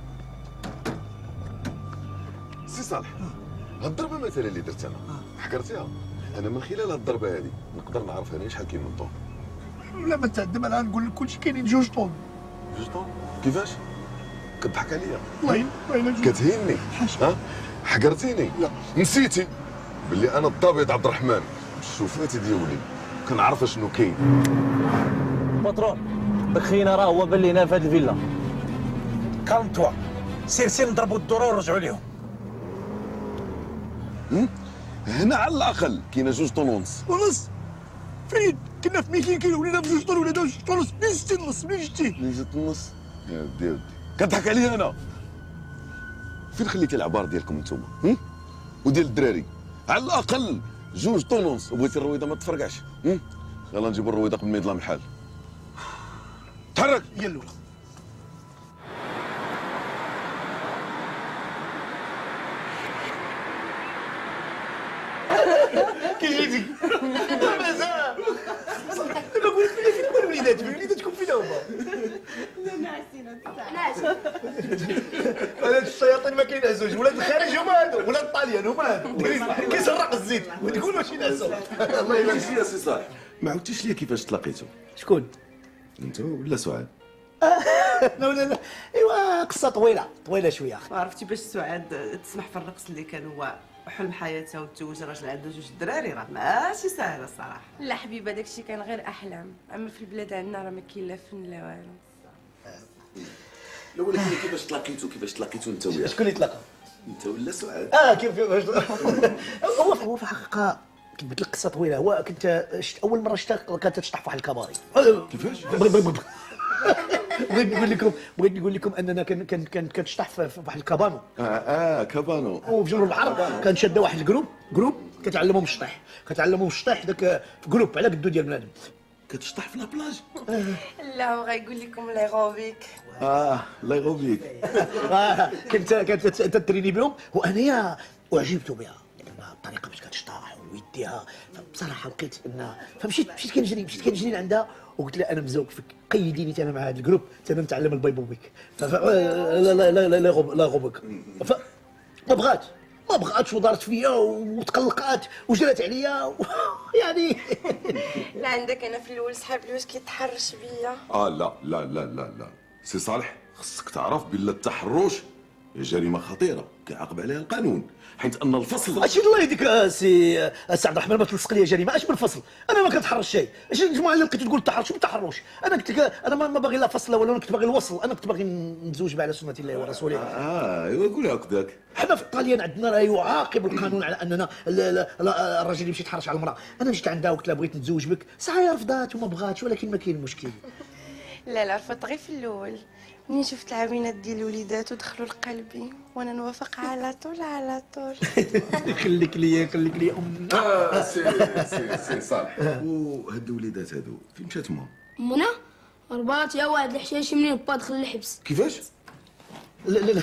سي صالح. هاد الضربه مثلا اللي درت انا حكرتيها. انا من خلال هاد الضربه هادي نقدر نعرف انا شحال كاين من طون. لا ما تعدم. انا نقول لك كلشي كاينين 2 طون. 2 طون؟ كيفاش؟ كتضحك عليا. والله كتهيني. ها حقرتيني. لا نسيتي باللي انا الضابط عبد الرحمن الشوفاتي ديالي كنعرف شنو كاين. باترون داك خينا راه هو بان لينا في هاد الفيلا. كالم توا. سير نضربوا الدوره ونرجعوا ليهم. هنا على الاقل كاينه 2 طن ونص. ونص؟ فين؟ كنا في 200 كيلو ولينا ب 2 طن ولا 2 طن ونص. منين جبتي النص؟ منين جبتيه؟ منين جبت النص؟ يا ودي كضحك عليا انا. فين خليتي العبار ديالكم نتوما؟ وديال الدراري؟ على الاقل 2 طن ونص. وبغيتي الرويضه ما تفرقعش. يلا نجيبوا الرويضه قبل ما يظلم الحال. تحرك. يلا. كي جيتي؟ مازال. دابا قول لي فين هما الوليدات؟ وليداتكم فين هما؟ ناعسين ناعسين. هذا الشياطين ما كينعسوش، ولاد الخارج هما هادو، ولاد الطاليان هما هادو. كيسرق الزيت وتقول واش ينعسوا. الله يبارك فيك يا سي صالح. ما عاودتيش ليا كيفاش تلاقيتوا. شكون؟ انت ولا سعاد؟ لا لا لا، ايوا قصه طويله شويه. عرفتي باش سعاد تسمح في الرقص اللي كان هو حلم حياتها وتزوج راجل عنده 2 دراري، راه ماشي ساهله الصراحه. لا حبيبه داكشي كان غير احلام، اما في البلاد عندنا راه ما كاين لا فن لا والو. لا ولكن كيفاش تلاقيتوا انت وياه؟ شكون اللي تلاقى؟ انت ولا سعاد؟ كيفاش هو في الحقيقه كنت قلت لك قصه طويله. هو كنت اول مره شفتها كانت تشطح في واحد الكباري. كيفاش؟ بغيت نقول لكم اننا كنشطح في واحد الكابانو. كابانو. وفي جنوب البحر كان شاده واحد الجروب كتعلمهم الشطيح داك في جروب على قدو ديال بنادم. كتشطح في لابلاج؟ لا هو غايقول لكم لايغوبيك. لايغوبيك. كنت تتريني بهم وانايا اعجبت بها الطريقه باش كتشطح ويديها. بصراحه لقيت ان فمشيت كنجري عندها وقلت لها انا مزوق فيك، قيديني انا مع هذا الجروب انا نتعلم البايبوبيك. لا غوبك. ما بغاتش ودارت فيا وتقلقات وجرات عليا يعني. لا عندك انا في الاول صحابي واش كيتحرش بيا. لا لا لا لا لا سي صالح، خصك تعرف بلا التحرش جريمه خطيره كيعاقب عليها القانون، حيث ان الفصل اش الله يهديك سي عبد الرحمن ما تلصق لي جريمه. اش من الفصل؟ انا ما كنتحرش شيء. اش الجماعه اللي لقيتو تقول التحرش بالتحرش؟ انا قلت لك انا ما باغي لا فصل ولا، انا كنت باغي الوصل. انا كنت باغي نتزوج بها على سنه الله ورسوله. ايوا قولها هكذاك. حنا في الطاليان عندنا راه يعاقب القانون على اننا الراجل يمشي يتحرش على المراه. انا جيت عندها وقلت لها بغيت نتزوج بك، ساعه رفضات وما بغاتش، ولكن ما كاين مشكل. لا رفضت غير في الاول، منين شفت العوينات ديال الوليدات ودخلوا لقلبي وانا نوافق على طول. خليك ليا سي صالح. وهاد الوليدات هادو فين مشات امهم؟ منى ربات يا واحد الحشاشي منين با دخل الحبس. كيفاش؟ لا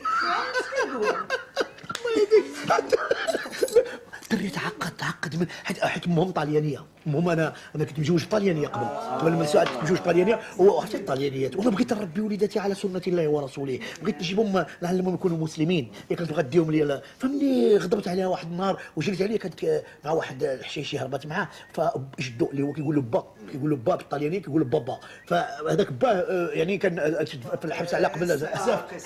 الدري تعقد من حيت امهم طاليانيه. امهم انا كنت متزوج طاليانيه قبل ما سعاد كنت متزوج طاليانيه وحتى الطاليانيات، وانا بغيت نربي وليداتي على سنه الله ورسوله، بغيت نجيبهم نعلمهم يكونوا مسلمين. هي كانت غديهم لي. فملي غضبت عليها واحد النهار وجريت عليه كانت مع واحد الحشيشي هربت معاه، فجدو اللي هو كيقول له با بالطاليانيه كيقول له بابا. فهذاك با يعني كان في الحبس على قبل بزاف.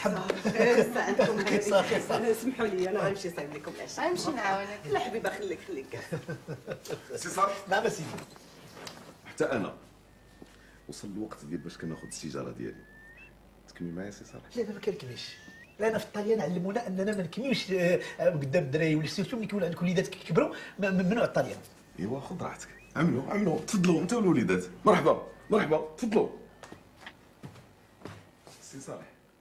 سمحوا لي انا غنمشي نصايب لكم العشاء. غنمشي نعاونك. لا حبيبه خليك سي صالح. نعم سيدي. حتى انا وصل الوقت ديال باش كناخذ السيجاره ديالي. تكمل معايا سي صالح؟ لا انا ما كنكملش. لا انا في الطاليان علمونا اننا ما نكملوش قدام الدراري ولا سيرتو ملي كيكون عندك وليدات كيكبروا ممنوع الطاليان. ايوا خذ راحتك، عملوا تفضلوا انت والوليدات. مرحبا تفضلوا. سي صالح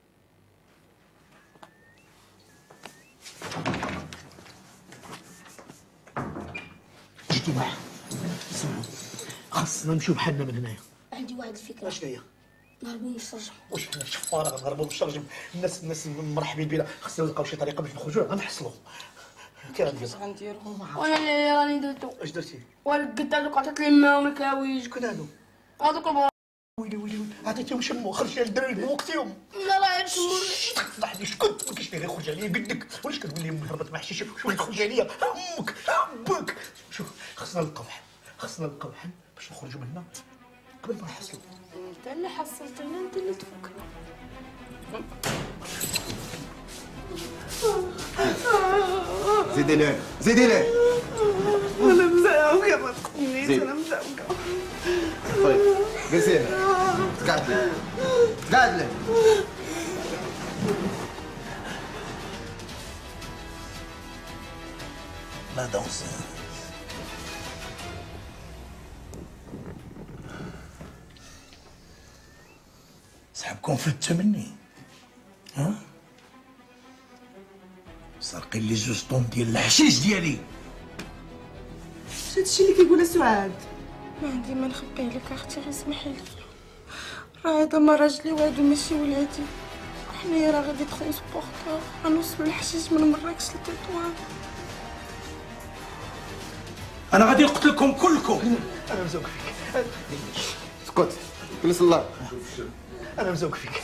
جيتي معاه. خاصنا نمشيو بحالنا من هنايا. عندي واحد الفكره. شنو هي؟ نهربوا من الشرجم. واش حنا شفاره غنهربوا من الشرجم؟ الناس مرحبين بنا، خاصنا نلقاو شي طريقه باش نخرجوا غنحصلوا. كيفاش غنديروا؟ وانا اللي راني درتو. اش درتي؟ ورقدت هذوك عطيت لهم معاهم الكلاويج. شكون هادو؟ هذوك البرا. ويلي عطيتيهم شمو، خرجتي على الدراري بوقتهم. لا راه شمو. تفضح لي شكون؟ ما كاينش اللي غيخرج عليا قدك. ولاش كتقول لي امي هربت مع حشيشه شو اللي تخرج عليا؟ امك باك. شوف خاصنا نلقاو حل باش نخرجوا من هنا قبل ما نحصلوا. انت اللي حصلتنا، انت اللي تفكنا. زيدي ليه انا مزعوقه ما تقوليش انا مزعوقه. طيب جلسي قاعد ليه لا دونس صاحبكم في التمني ها سرقين لي جوج طون ديال الحشيش ديالي. هادشي اللي كيقولها سعاد. ما عندي ما نخبيه لك اختي، غير سمحي لي. راه هذا ما راجلي وهادو ماشي ولادي، وحنايا راه غادي ترونسبورتور غنوصلو الحشيش من مراكش لتطوان. انا غادي نقتلكم كلكم. انا مزوق فيك. اسكت جلس الله. انا مزوق فيك.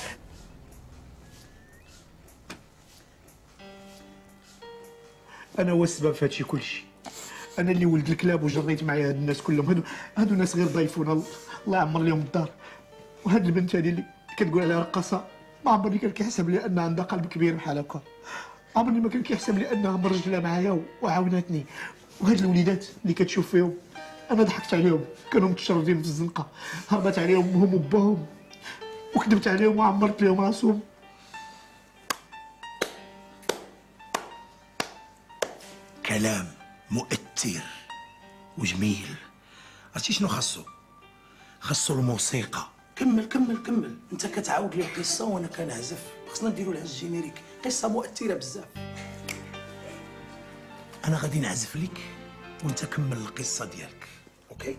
انا هو السبب في هادشي كلشي. انا اللي ولد الكلاب وجريت معايا هاد الناس كلهم. هادو ناس غير ضيفونا، الله يعمر لهم الدار. وهاد البنت هادي اللي كتقول عليها رقاصه، ما عمرني كان كيحسب لي ان عندها قلب كبير بحال هكا. عمرني ما كان كيحسب لي انها مرجله معايا وعاونتني. وهاد الوليدات اللي كتشوف فيهم، انا ضحكت عليهم، كانوا متشردين في الزنقه، هربت عليهم امهم وباهم وكذبت عليهم وعمرت لهم راسهم. كلام مؤثر وجميل. عرفتي شنو خاصو؟ خاصو الموسيقى. كمل كمل كمل، انت كتعاود لي القصه وانا كنعزف. خصنا نديرو لها الجينيريك، قصه مؤثره بزاف. انا غادي نعزف لك وانت كمل القصه ديالك، اوكي؟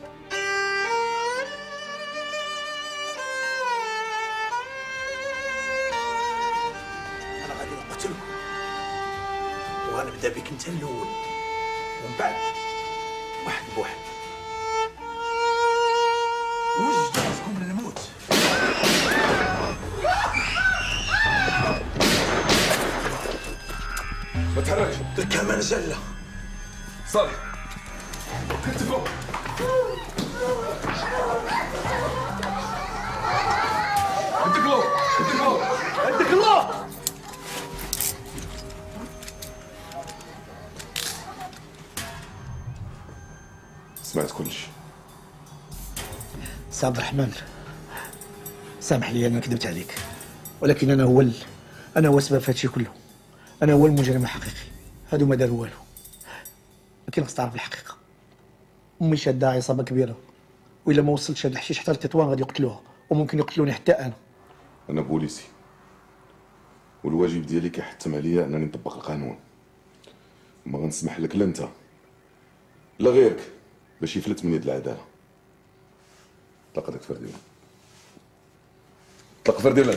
انا غادي نقتلك وغنبدا بك انت الاول ومن بعد واحد بواحد. وش جازكم للموت؟ ما تحركش. الكمان زله صافي كتفوا. اتكلوا اتكلوا اتكلوا. سمعت كلشي. سي عبد الرحمن، سامح لي انا كذبت عليك، ولكن انا هو السبب في هادشي كله. انا هو المجرم الحقيقي. هادو ما داروا والو، ولكن خصك تعرف الحقيقه. امي شاده عصابه كبيره، والا ما وصلتش هاد الحشيش حتى لتطوان غادي يقتلوها، وممكن يقتلوني حتى انا. انا بوليسي والواجب ديالي كيحتم عليا انني نطبق القانون. ما غنسمح لك لا انت لا غيرك باش يفلت من يد العداله. طلق هذاك فرديلان، طلق فرديلان.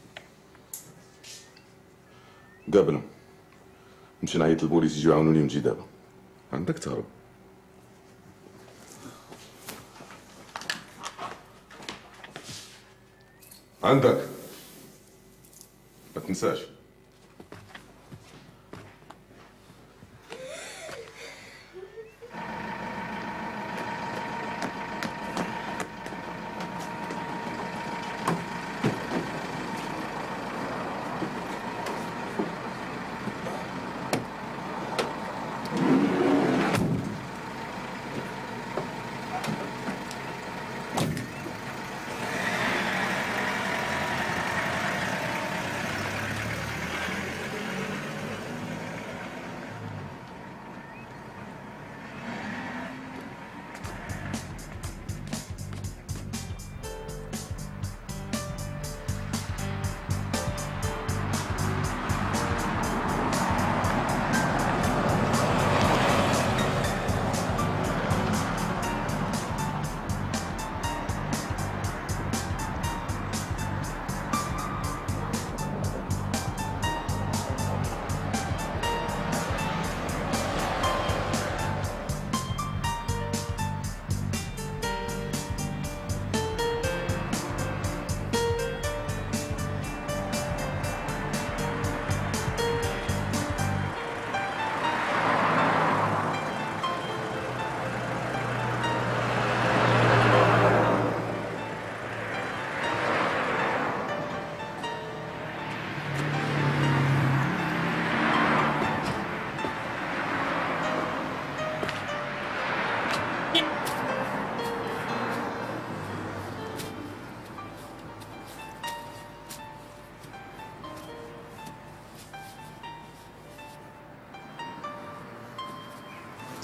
قابلهم، نمشي نعيط للبوليس يجيو يعاونوني ونجي دابا. عندك تهرب. عندك ما تنساش.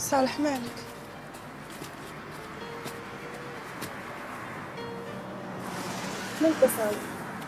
صالح مالك؟ مالك يا صالح؟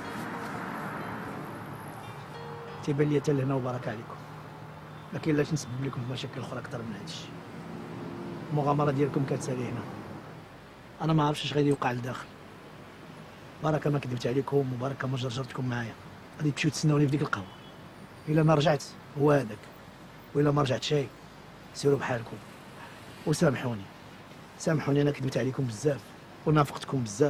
تيبان لي حتى لهنا وبارك عليكم، ما كاين لاش نسبب لكم مشاكل اخرى اكثر من هادشي. المغامره ديالكم كتسالي هنا، انا ما عرفتش اش غادي يوقع لداخل. بركه ما كذبت عليكم وبركه ما جرجرتكم معايا، غادي تمشيو تسناوني في ديك القهوه. الا ما رجعت هو هذاك، والا ما رجعت شي سيروا بحالكم. وسامحوني سامحوني، انا كذبت عليكم بزاف ونافقتكم بزاف،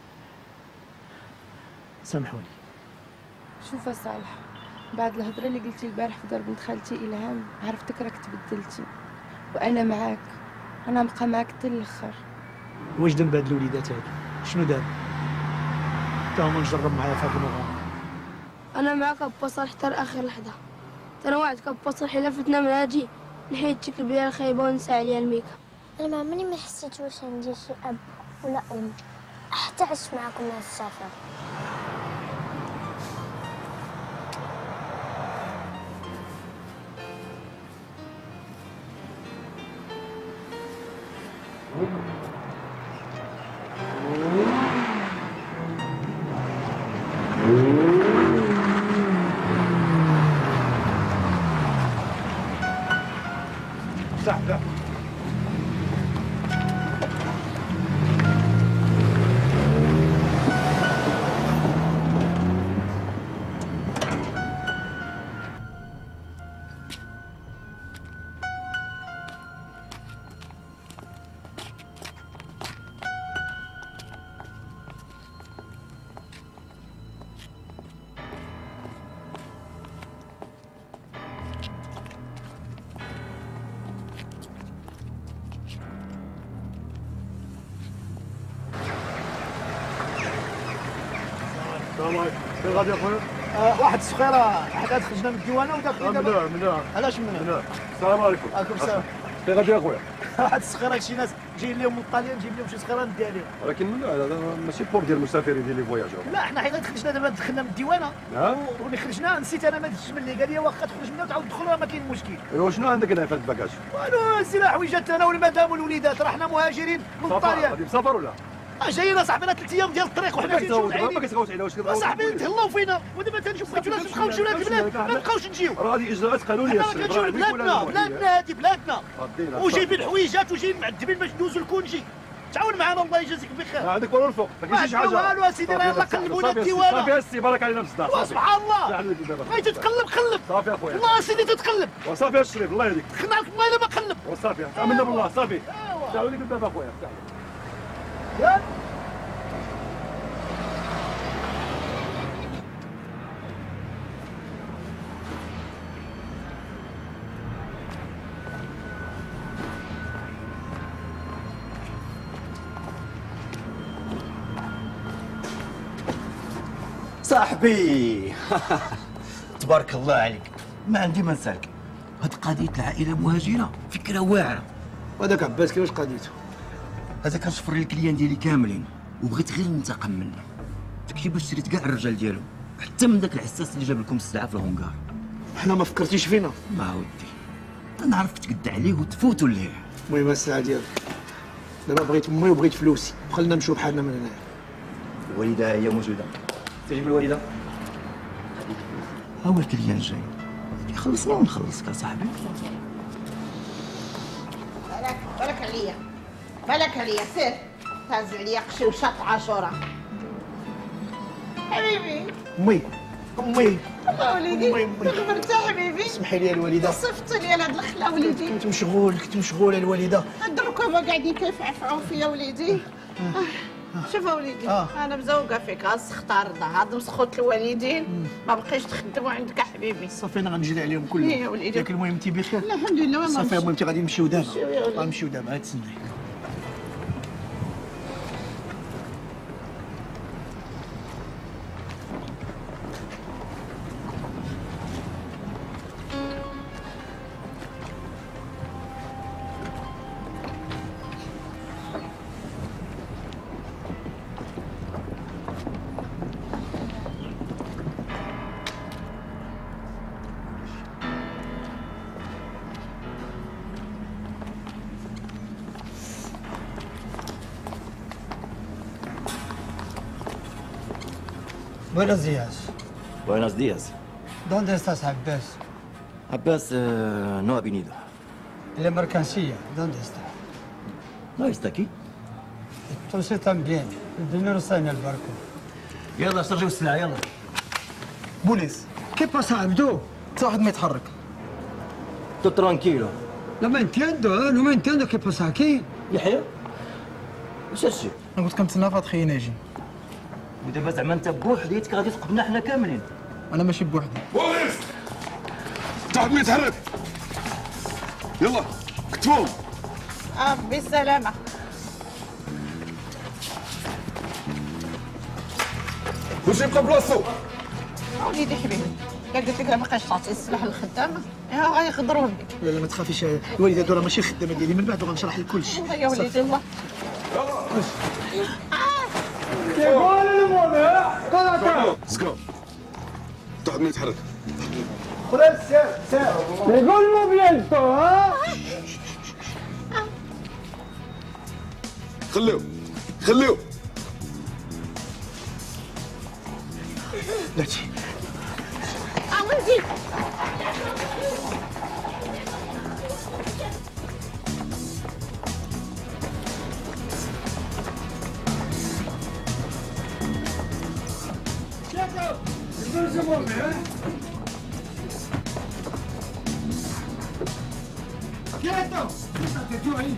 سامحوني. شوف يا صالح، بعد الهضره اللي قلتي البارح في دار بنت خالتي الهام عرفتك راك تبدلتي، وانا معاك، انا نبقى معاك حتى الاخر. واش ذنب هاد الوليدات هادو؟ شنو دار؟ تا هما نجرب معايا في هاد المغامره. انا معاك ابا صالح حتى لاخر لحظه. انا وعدك ابا صالح الا فتنا من هادي نحيد شكل بيا الخايبه ونسى عليها الميكا. انا ما عمري ما حسيت واش عندي شي اب ولا ام حتى عشت معاكم هاد السفر. صح السلام عليكم، فين غادي اخويا؟ واحد الصغيره حدات خرجنا من الديوانه وداك ممنوع. علاش ممنوع؟ السلام عليكم. عليكم السلام. فين غادي اخويا؟ واحد الصغيره شي ناس جايين لهم من طاليان، نجيب لهم شي صغيره نديها لهم. ولكن ممنوع، هذا ماشي بور ديال المسافرين ديال لي فواياج. لا حنا حيت خرجنا دابا دخلنا من الديوانه ولي خرجنا نسيت انا ما دزتش من اللي قال لي واخا تخرج منا وتعاود تدخل راه ما كاين مشكل. ايوا شنو عندك هنا في هذا الباكاج؟ والو سي حويجات انا والمدام والوليدات، راه حنا مهاجرين من طاليان. غادي مسافر ولا؟ جايين اصاحبي 3 ايام ديال الطريق وحنا جايين ما كتغوت علينا واش كتبغيو؟ اصاحبي تهلاو فينا ودابا تنشوف بغيتو نبقاو نمشيو لهاد البلاد ما نبقاوش نجيو. راه هذه اجراءات قانونيه. حنا كنمشيو لبلادنا، بلادنا هادي بلادنا وجايبين حويجات وجايين معذبين باش ندوزو الكونجي. تعاون معنا الله يجازيك بخير. عندك والو الفوق ما كاينش شي حاجه. والو اسيدي راه يلاه قلبونا الديوانه. صافي السي بارك علينا بصداع. سبحان الله بغيتي تقلب قلب. صافي اخويا والله اسيدي تتقلب. وصافي الشريف الله يهديك. دخلنا لك والله الا ما قلب. وصافي امنا بالله صافي. تعاوني بالباب اخويا. صاحبي تبارك الله عليك، ما عندي ما نسالك. هاد قضية العائلة مهاجرة فكرة واعرة. وهذاك عباس كيفاش قضيته؟ هذا كنشفر الكليان ديالي كاملين وبغيت غير ننتقم منه. داكشي باش شريت كاع الرجال ديالو حتى من داك الحساس اللي جاب لكم السلعة في الهونكار. حنا ما فكرتيش فينا؟ ما ودي انا عرفت تقد عليه وتفوتوا ليه. المهم السلعة ديالك دابا بغيت امي وبغيت فلوسي، خلينا نمشيو بحالنا من هنايا. الوالدة هي موجودة، تجيب الوالدة. ها هو الكليان جاي، يخلصني ونخلصك صاحبي. بالك عليا، بالك عليا، سير تهز عليا قشي وشاط عاشوره. حبيبي امي الله وليدي تغفرت حبيبي. اسمحي لي الوالده، صفتي لي انا هاد الخلا وليدي. كنت مشغول الوالده. هاد الركبه قاعدين كيفعفعوا فيا وليدي. شوف وليدي انا مزوقه فيك، غنسختار هاد مسخوت الوالدين ما بقيتش تخدموا عندك حبيبي. صافي انا غنجري عليهم كلهم. يا وليدي ياك المهم انت بخير؟ لا الحمد لله. صافي المهم انت غادي نمشيو دابا. غنمشيو دابا تسناي. Buenos días. Buenos días. ¿Dónde estás, Abbas? Abbas no ha venido. La mercancía, ¿dónde está? No está aquí. Entonces también. El dinero está en el barco. يلا استرجعوا السلعة يلا. بوليس. ¿Qué pasa, Abdo? حتى واحد ما يتحرك. Tú tranquilo. No me entiendo qué pasa aquí. يحيى واش هادشي؟ انا قلت كنتسنى فهاد خيي ناجي. ودابا زعما انت بوحديتك غادي تقبنا حنا كاملين. انا ماشي بوحدي. بوليس حتى واحد ما يتحرك. يلا كتبوهم. بالسلامة. كلشي يبقى بلاصتو. وليدي حبيبي قلت لك ما بقاش تعطي السلاح للخدامة غيخضروا بك. لا ما تخافيش الوالده هادو راه ماشي الخدامه ديالي من بعد غنشرح لك كلشي. يا وليدي الله. سكا حتى واحد ما يتحرك. ¡Llegó el movimiento! خليو لا تجي ولدي ¡Quieto! ¡Quítate tú ahí!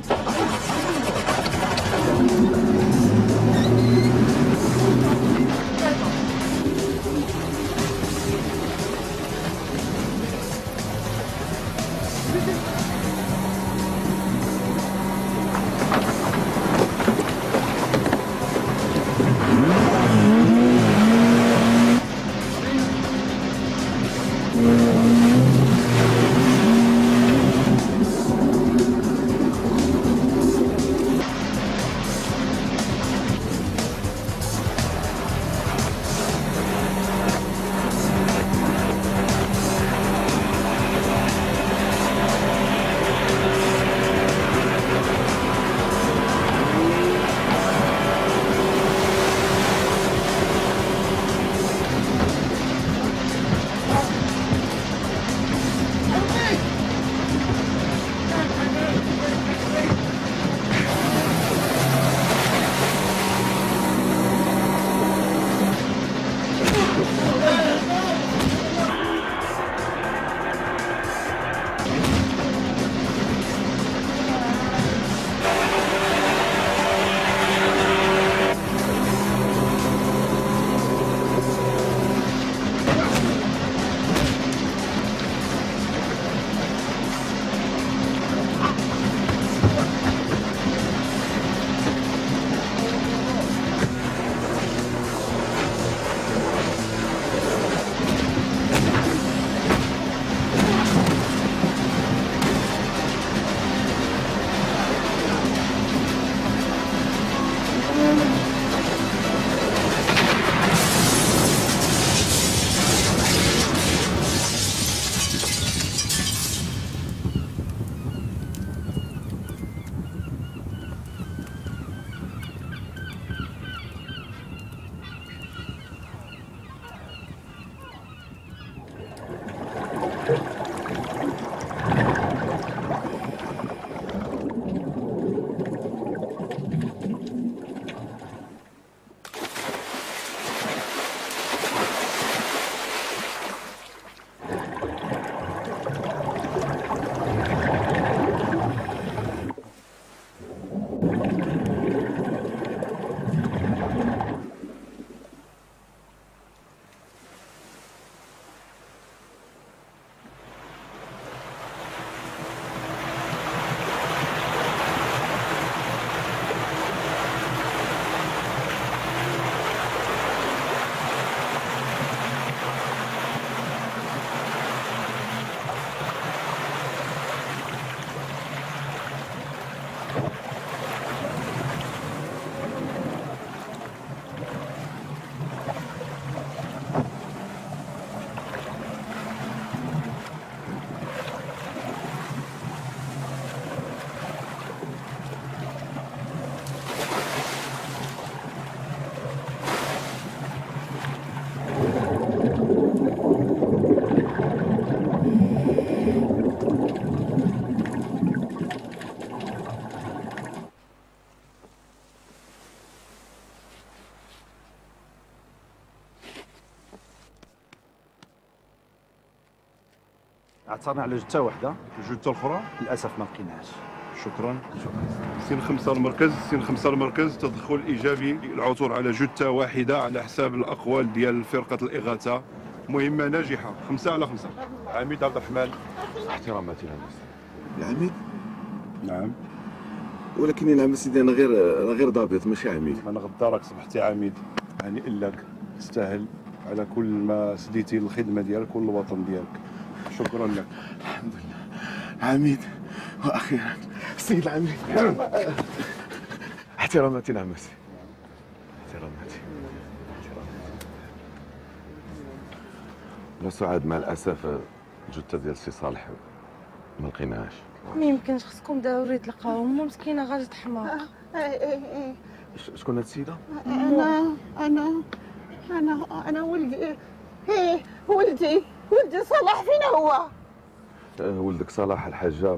عثرنا على جثه واحده، الجثه الاخرى للاسف ما لقيناهاش. شكرا. سين 5 المركز، سين 5 المركز، تدخل ايجابي العثور على جثه واحده على حساب الاقوال ديال فرقه الاغاثه. مهمه ناجحه. 5 على 5. عميد عبد الرحمن. احتراماتي لها العميد. نعم. ولكن يا نعم سيدي انا غير ضابط ماشي عميد. انا غدا راك صبحتي عميد، يعني لك تستاهل على كل ما سديتي الخدمه ديالك والوطن ديالك. شكرا لك. الحمد لله عميد، واخيرا السيد العميد. احتراماتي نعم سي. احتراماتي. لا سعاد مع الاسف الجثه ديال السي صالح ما لقيناهاش. ما يمكنش، خصكم ضروري تلقاوها، امه مسكينه غادي تحماق. شكون هاد السيده؟ انا ولدي. ولدي صلاح فين هو؟ ولدك صلاح الحجار.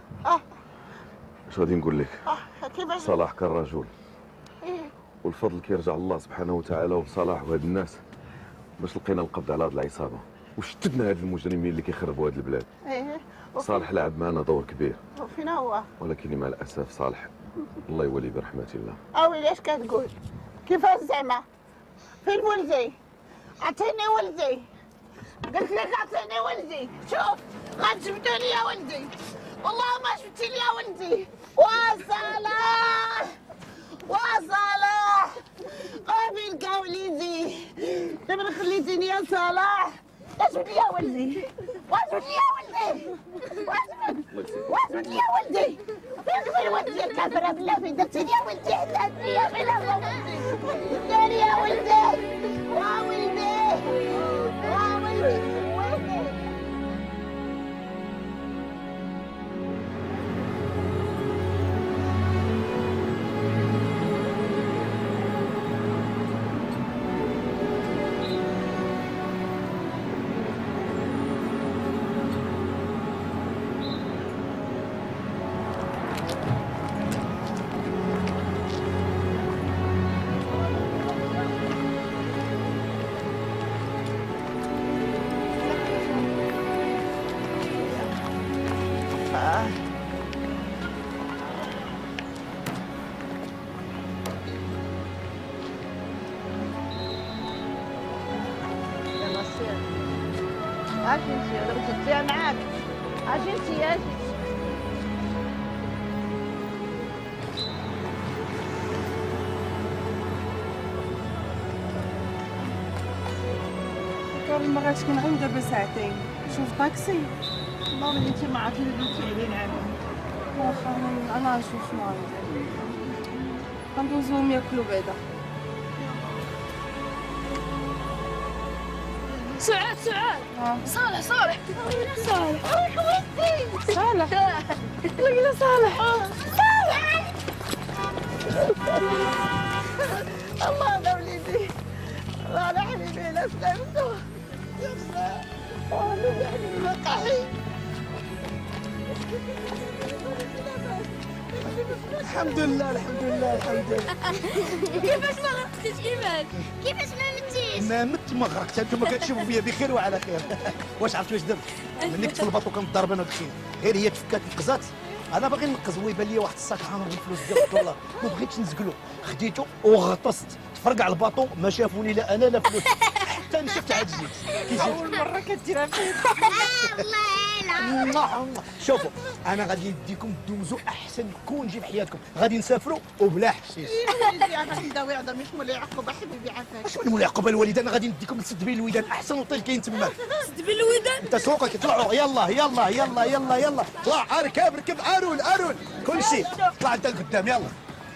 اش غادي نقول لك؟ كيفاش؟ صلاح كان رجل، والفضل كيرجع الله سبحانه وتعالى وصلاح وهاد الناس باش لقينا القبض على هاد العصابه وشتتنا هاد المجرمين اللي كيخربوا هاد البلاد. صالح لعب معنا دور كبير. وفين هو؟ ولكن مع الاسف صالح الله يولي برحمه الله. اويلي اش كتقول؟ كيفاش زعما؟ فين ولدي؟ عطيني ولدي. قلت لك عطيني ولدي. شوف غتجبدوا لي ولدي، والله ما جبتي لي ولدي. وصلاح غادي نلقى وليدي. دابا خليتيني يا صلاح. واجبد لي ولدي، واجبد لي ولدي، واجبد لي ولدي. فين ولدي يا كافره بالله؟ فين درتي لي ولدي؟ حلاتني يا بلا ولدي، داري يا ولدي. ولدي اجي انت، انا بغيت تطيع معاك. اجي انت، اجي. ما غاديش كنعاود دابا ساعتين. شوف طاكسي. والله ملي انت ما عرفتي اللي درتي علينا انا. واخا انا نشوف شنو غندوزوهم ياكلوا بعدا. سعاد صالح صالح لقينا صالح. الله انا وليدي. الله حبيبي لا سلامته. والله يا حبيبي ما قاحي. الحمد لله كيفاش ما غرقتيش؟ كيفاش ما متيش؟ ما مت ما غرقت. انتم كتشوفوا فيا بخير وعلى خير. واش عرفت واش درت؟ ملي كنت في الباطو كنضرب انا ودخين، غير هي تفكات نقزات. انا باغي نقز، هو يبان لي واحد الساك عامر بالفلوس ديال الدولار، ما بغيتش نزقلو، خديته وغطست. تفرقع الباطو ما شافوني لا انا لا فلوس، حتى انا شفت عاد جيت. اول مره كديرها فيا. الله شوفوا انا غادي نديكم دوزوا احسن كونجي في حياتكم، غادي نسافروا وبلا حشيش. وليدي انا نداوي هذا مش مولاي يعقوب حبيبي عافاك. اش من مولاي يعقوب الوالد؟ انا غادي نديكم لسد بين الودان، احسن اوطيل كاين تما. سد بين الودان؟ انت سوقك طلعوا. يلا طلع. ركب ارول كلشي. طلع انت لقدام يلا.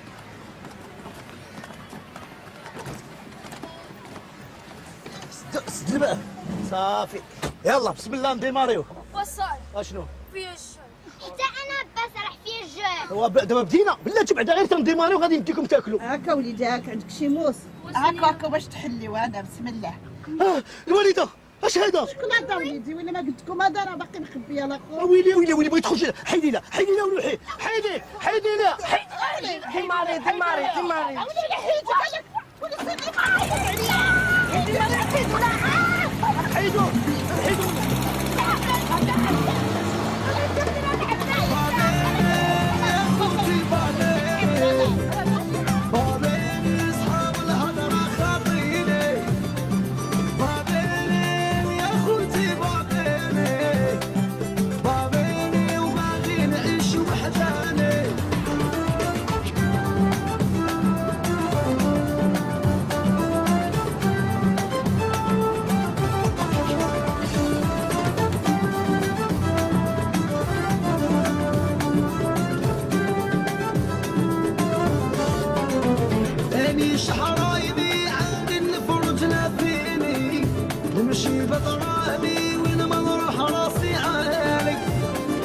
سد بقى صافي. يلا بسم الله نديماريو. وصل. اشنو؟ فيا الجوع. حتى انا بصراحه فيا الجوع. هو دابا بدينا بلاتي بعدا غير تنديماريو غادي نديكم تاكلوا. هاكا وليدي هاكا عندك شي موس. هاكا باش تحليو. هذا بسم الله. الوالده اش هذا؟ شكون هذا وليدي؟ ولا ما قلت لكم هذا راه باقي مخبيه لا خويا. ويلي بغيت تخرج. حيدي لا ولوحي. حيدي لا. ديماري. حيدو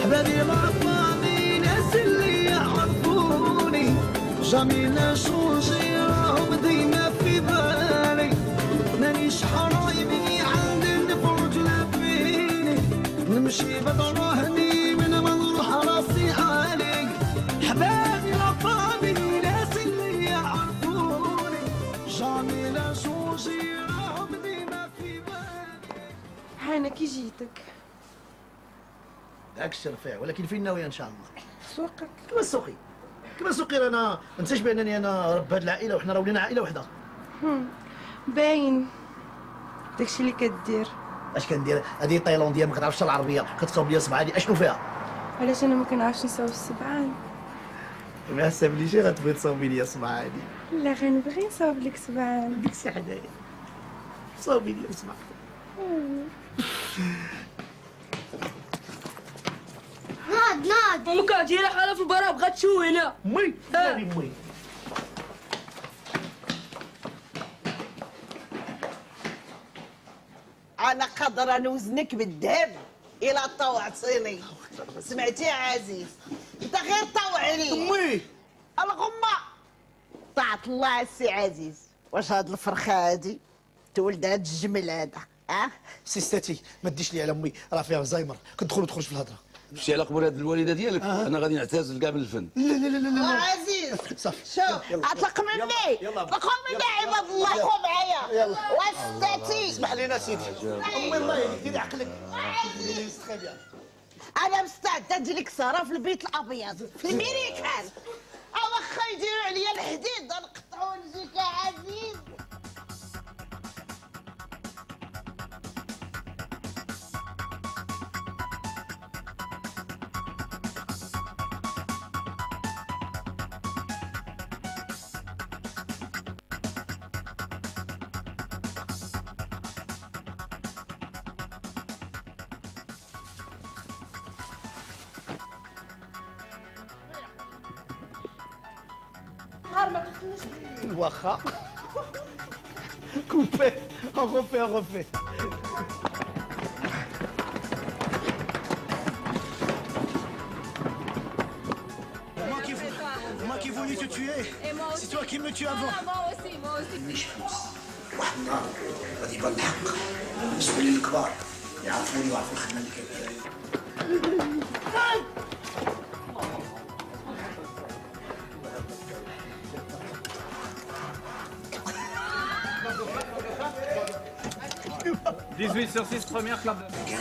حبابي الأفاضي ناس اللي يعرفوني جامي لا شونجي راهم ديما في بالي مانيش حرايبي عندي نفرج لابيني نمشي بدراهني من ما نروح راسي عالي حبابي الأفاضي ناس اللي يعرفوني جامي لا شونجي راهم ديما في بالي. هانا كي جيتك داك الشرفيع، ولكن فين ناوية ان شاء الله؟ سوقك كما سوقي كما سوقي. انا ما ننساش بانني انا رب هاد العائله وحنا راه ولينا عائله وحده. باين داكشي اللي كدير. اش كندير؟ هذه تايلانديه ما كتعرفش العربيه، كتصاوب لي صبعاني اشنو فيها؟ علاش انا ما كنعرفش نصاوب السبعان؟ ما حسبليش غتبغي تصاوبي لي صبعاني. لا غنبغي نصاوب لك سبعان. ديك الساعه حدايا صاوبي لي صبعاني. ناض امك عجيله حاله في البرا بغات تشوي هنا. مي مي انا قادره نوزنك بالذهب الى طوعتيني. سمعتي يا عزيز؟ انت غير طوعني. امي الغمه طاعت الله السي عزيز. واش هاد الفرخه هادي تولد هاد الجمل هذا؟ سيستاتي ما تديش لي على امي، راه فيها الزهايمر كتدخل وتخرج في الهضره. مشي على قبول هاد الوالده ديالك انا غادي نعتزل كاع من الفن. لا لا لا لا عزيز صافي شوف اطلق مني. اطلقوا مني عباد الله. قوم معايا. يلا وستاتي اسمح لينا سيدي. امي الله يهديك ديري عقلك. انا مستعده ندير لك سهره في البيت الابيض في الميريكان. واخا يديروا عليا الحديد نقطعوا نجيك يا عزيز. واخا كوبي غوفي Moi qui voulais te tuer. C'est toi qui me tues avant. moi aussi. مش فلوس. واحد النهار غادي يبان الحق بالنسبه للكبار يعرفوني ويعرفوا الخدمه اللي كندير. Dix-huit sur 6, première club.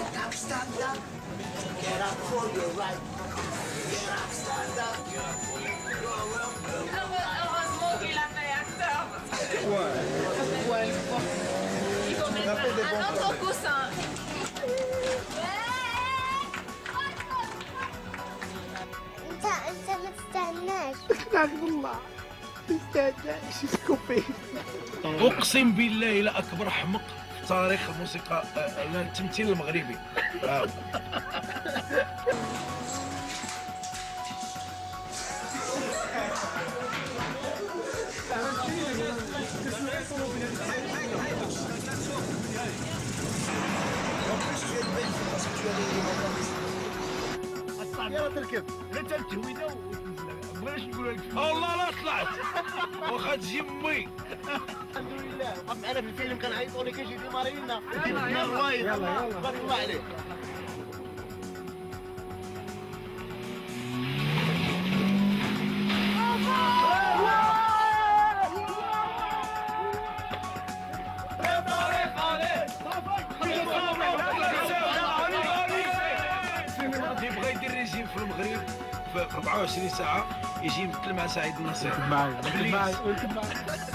Heureusement qu'il a fait acteur. Ouais. Il faut mettre un autre coussin. انت ما تستناش. لا والله تستناش كوبي. اقسم بالله لا اكبر حمق تاريخ الموسيقى التمثيل المغربي. يلا تركب انت التهويده بغيناش نقول لك والله لا طلعت واخا تجي امي. الحمد لله وقف معنا في الفيلم كنعيطوا لك اجي دي مارينا يلا الروايد بارك الله عليك. بغا يدير ريجيم في المغرب في 24 ساعه يجي يمثل مع سعيد النصير.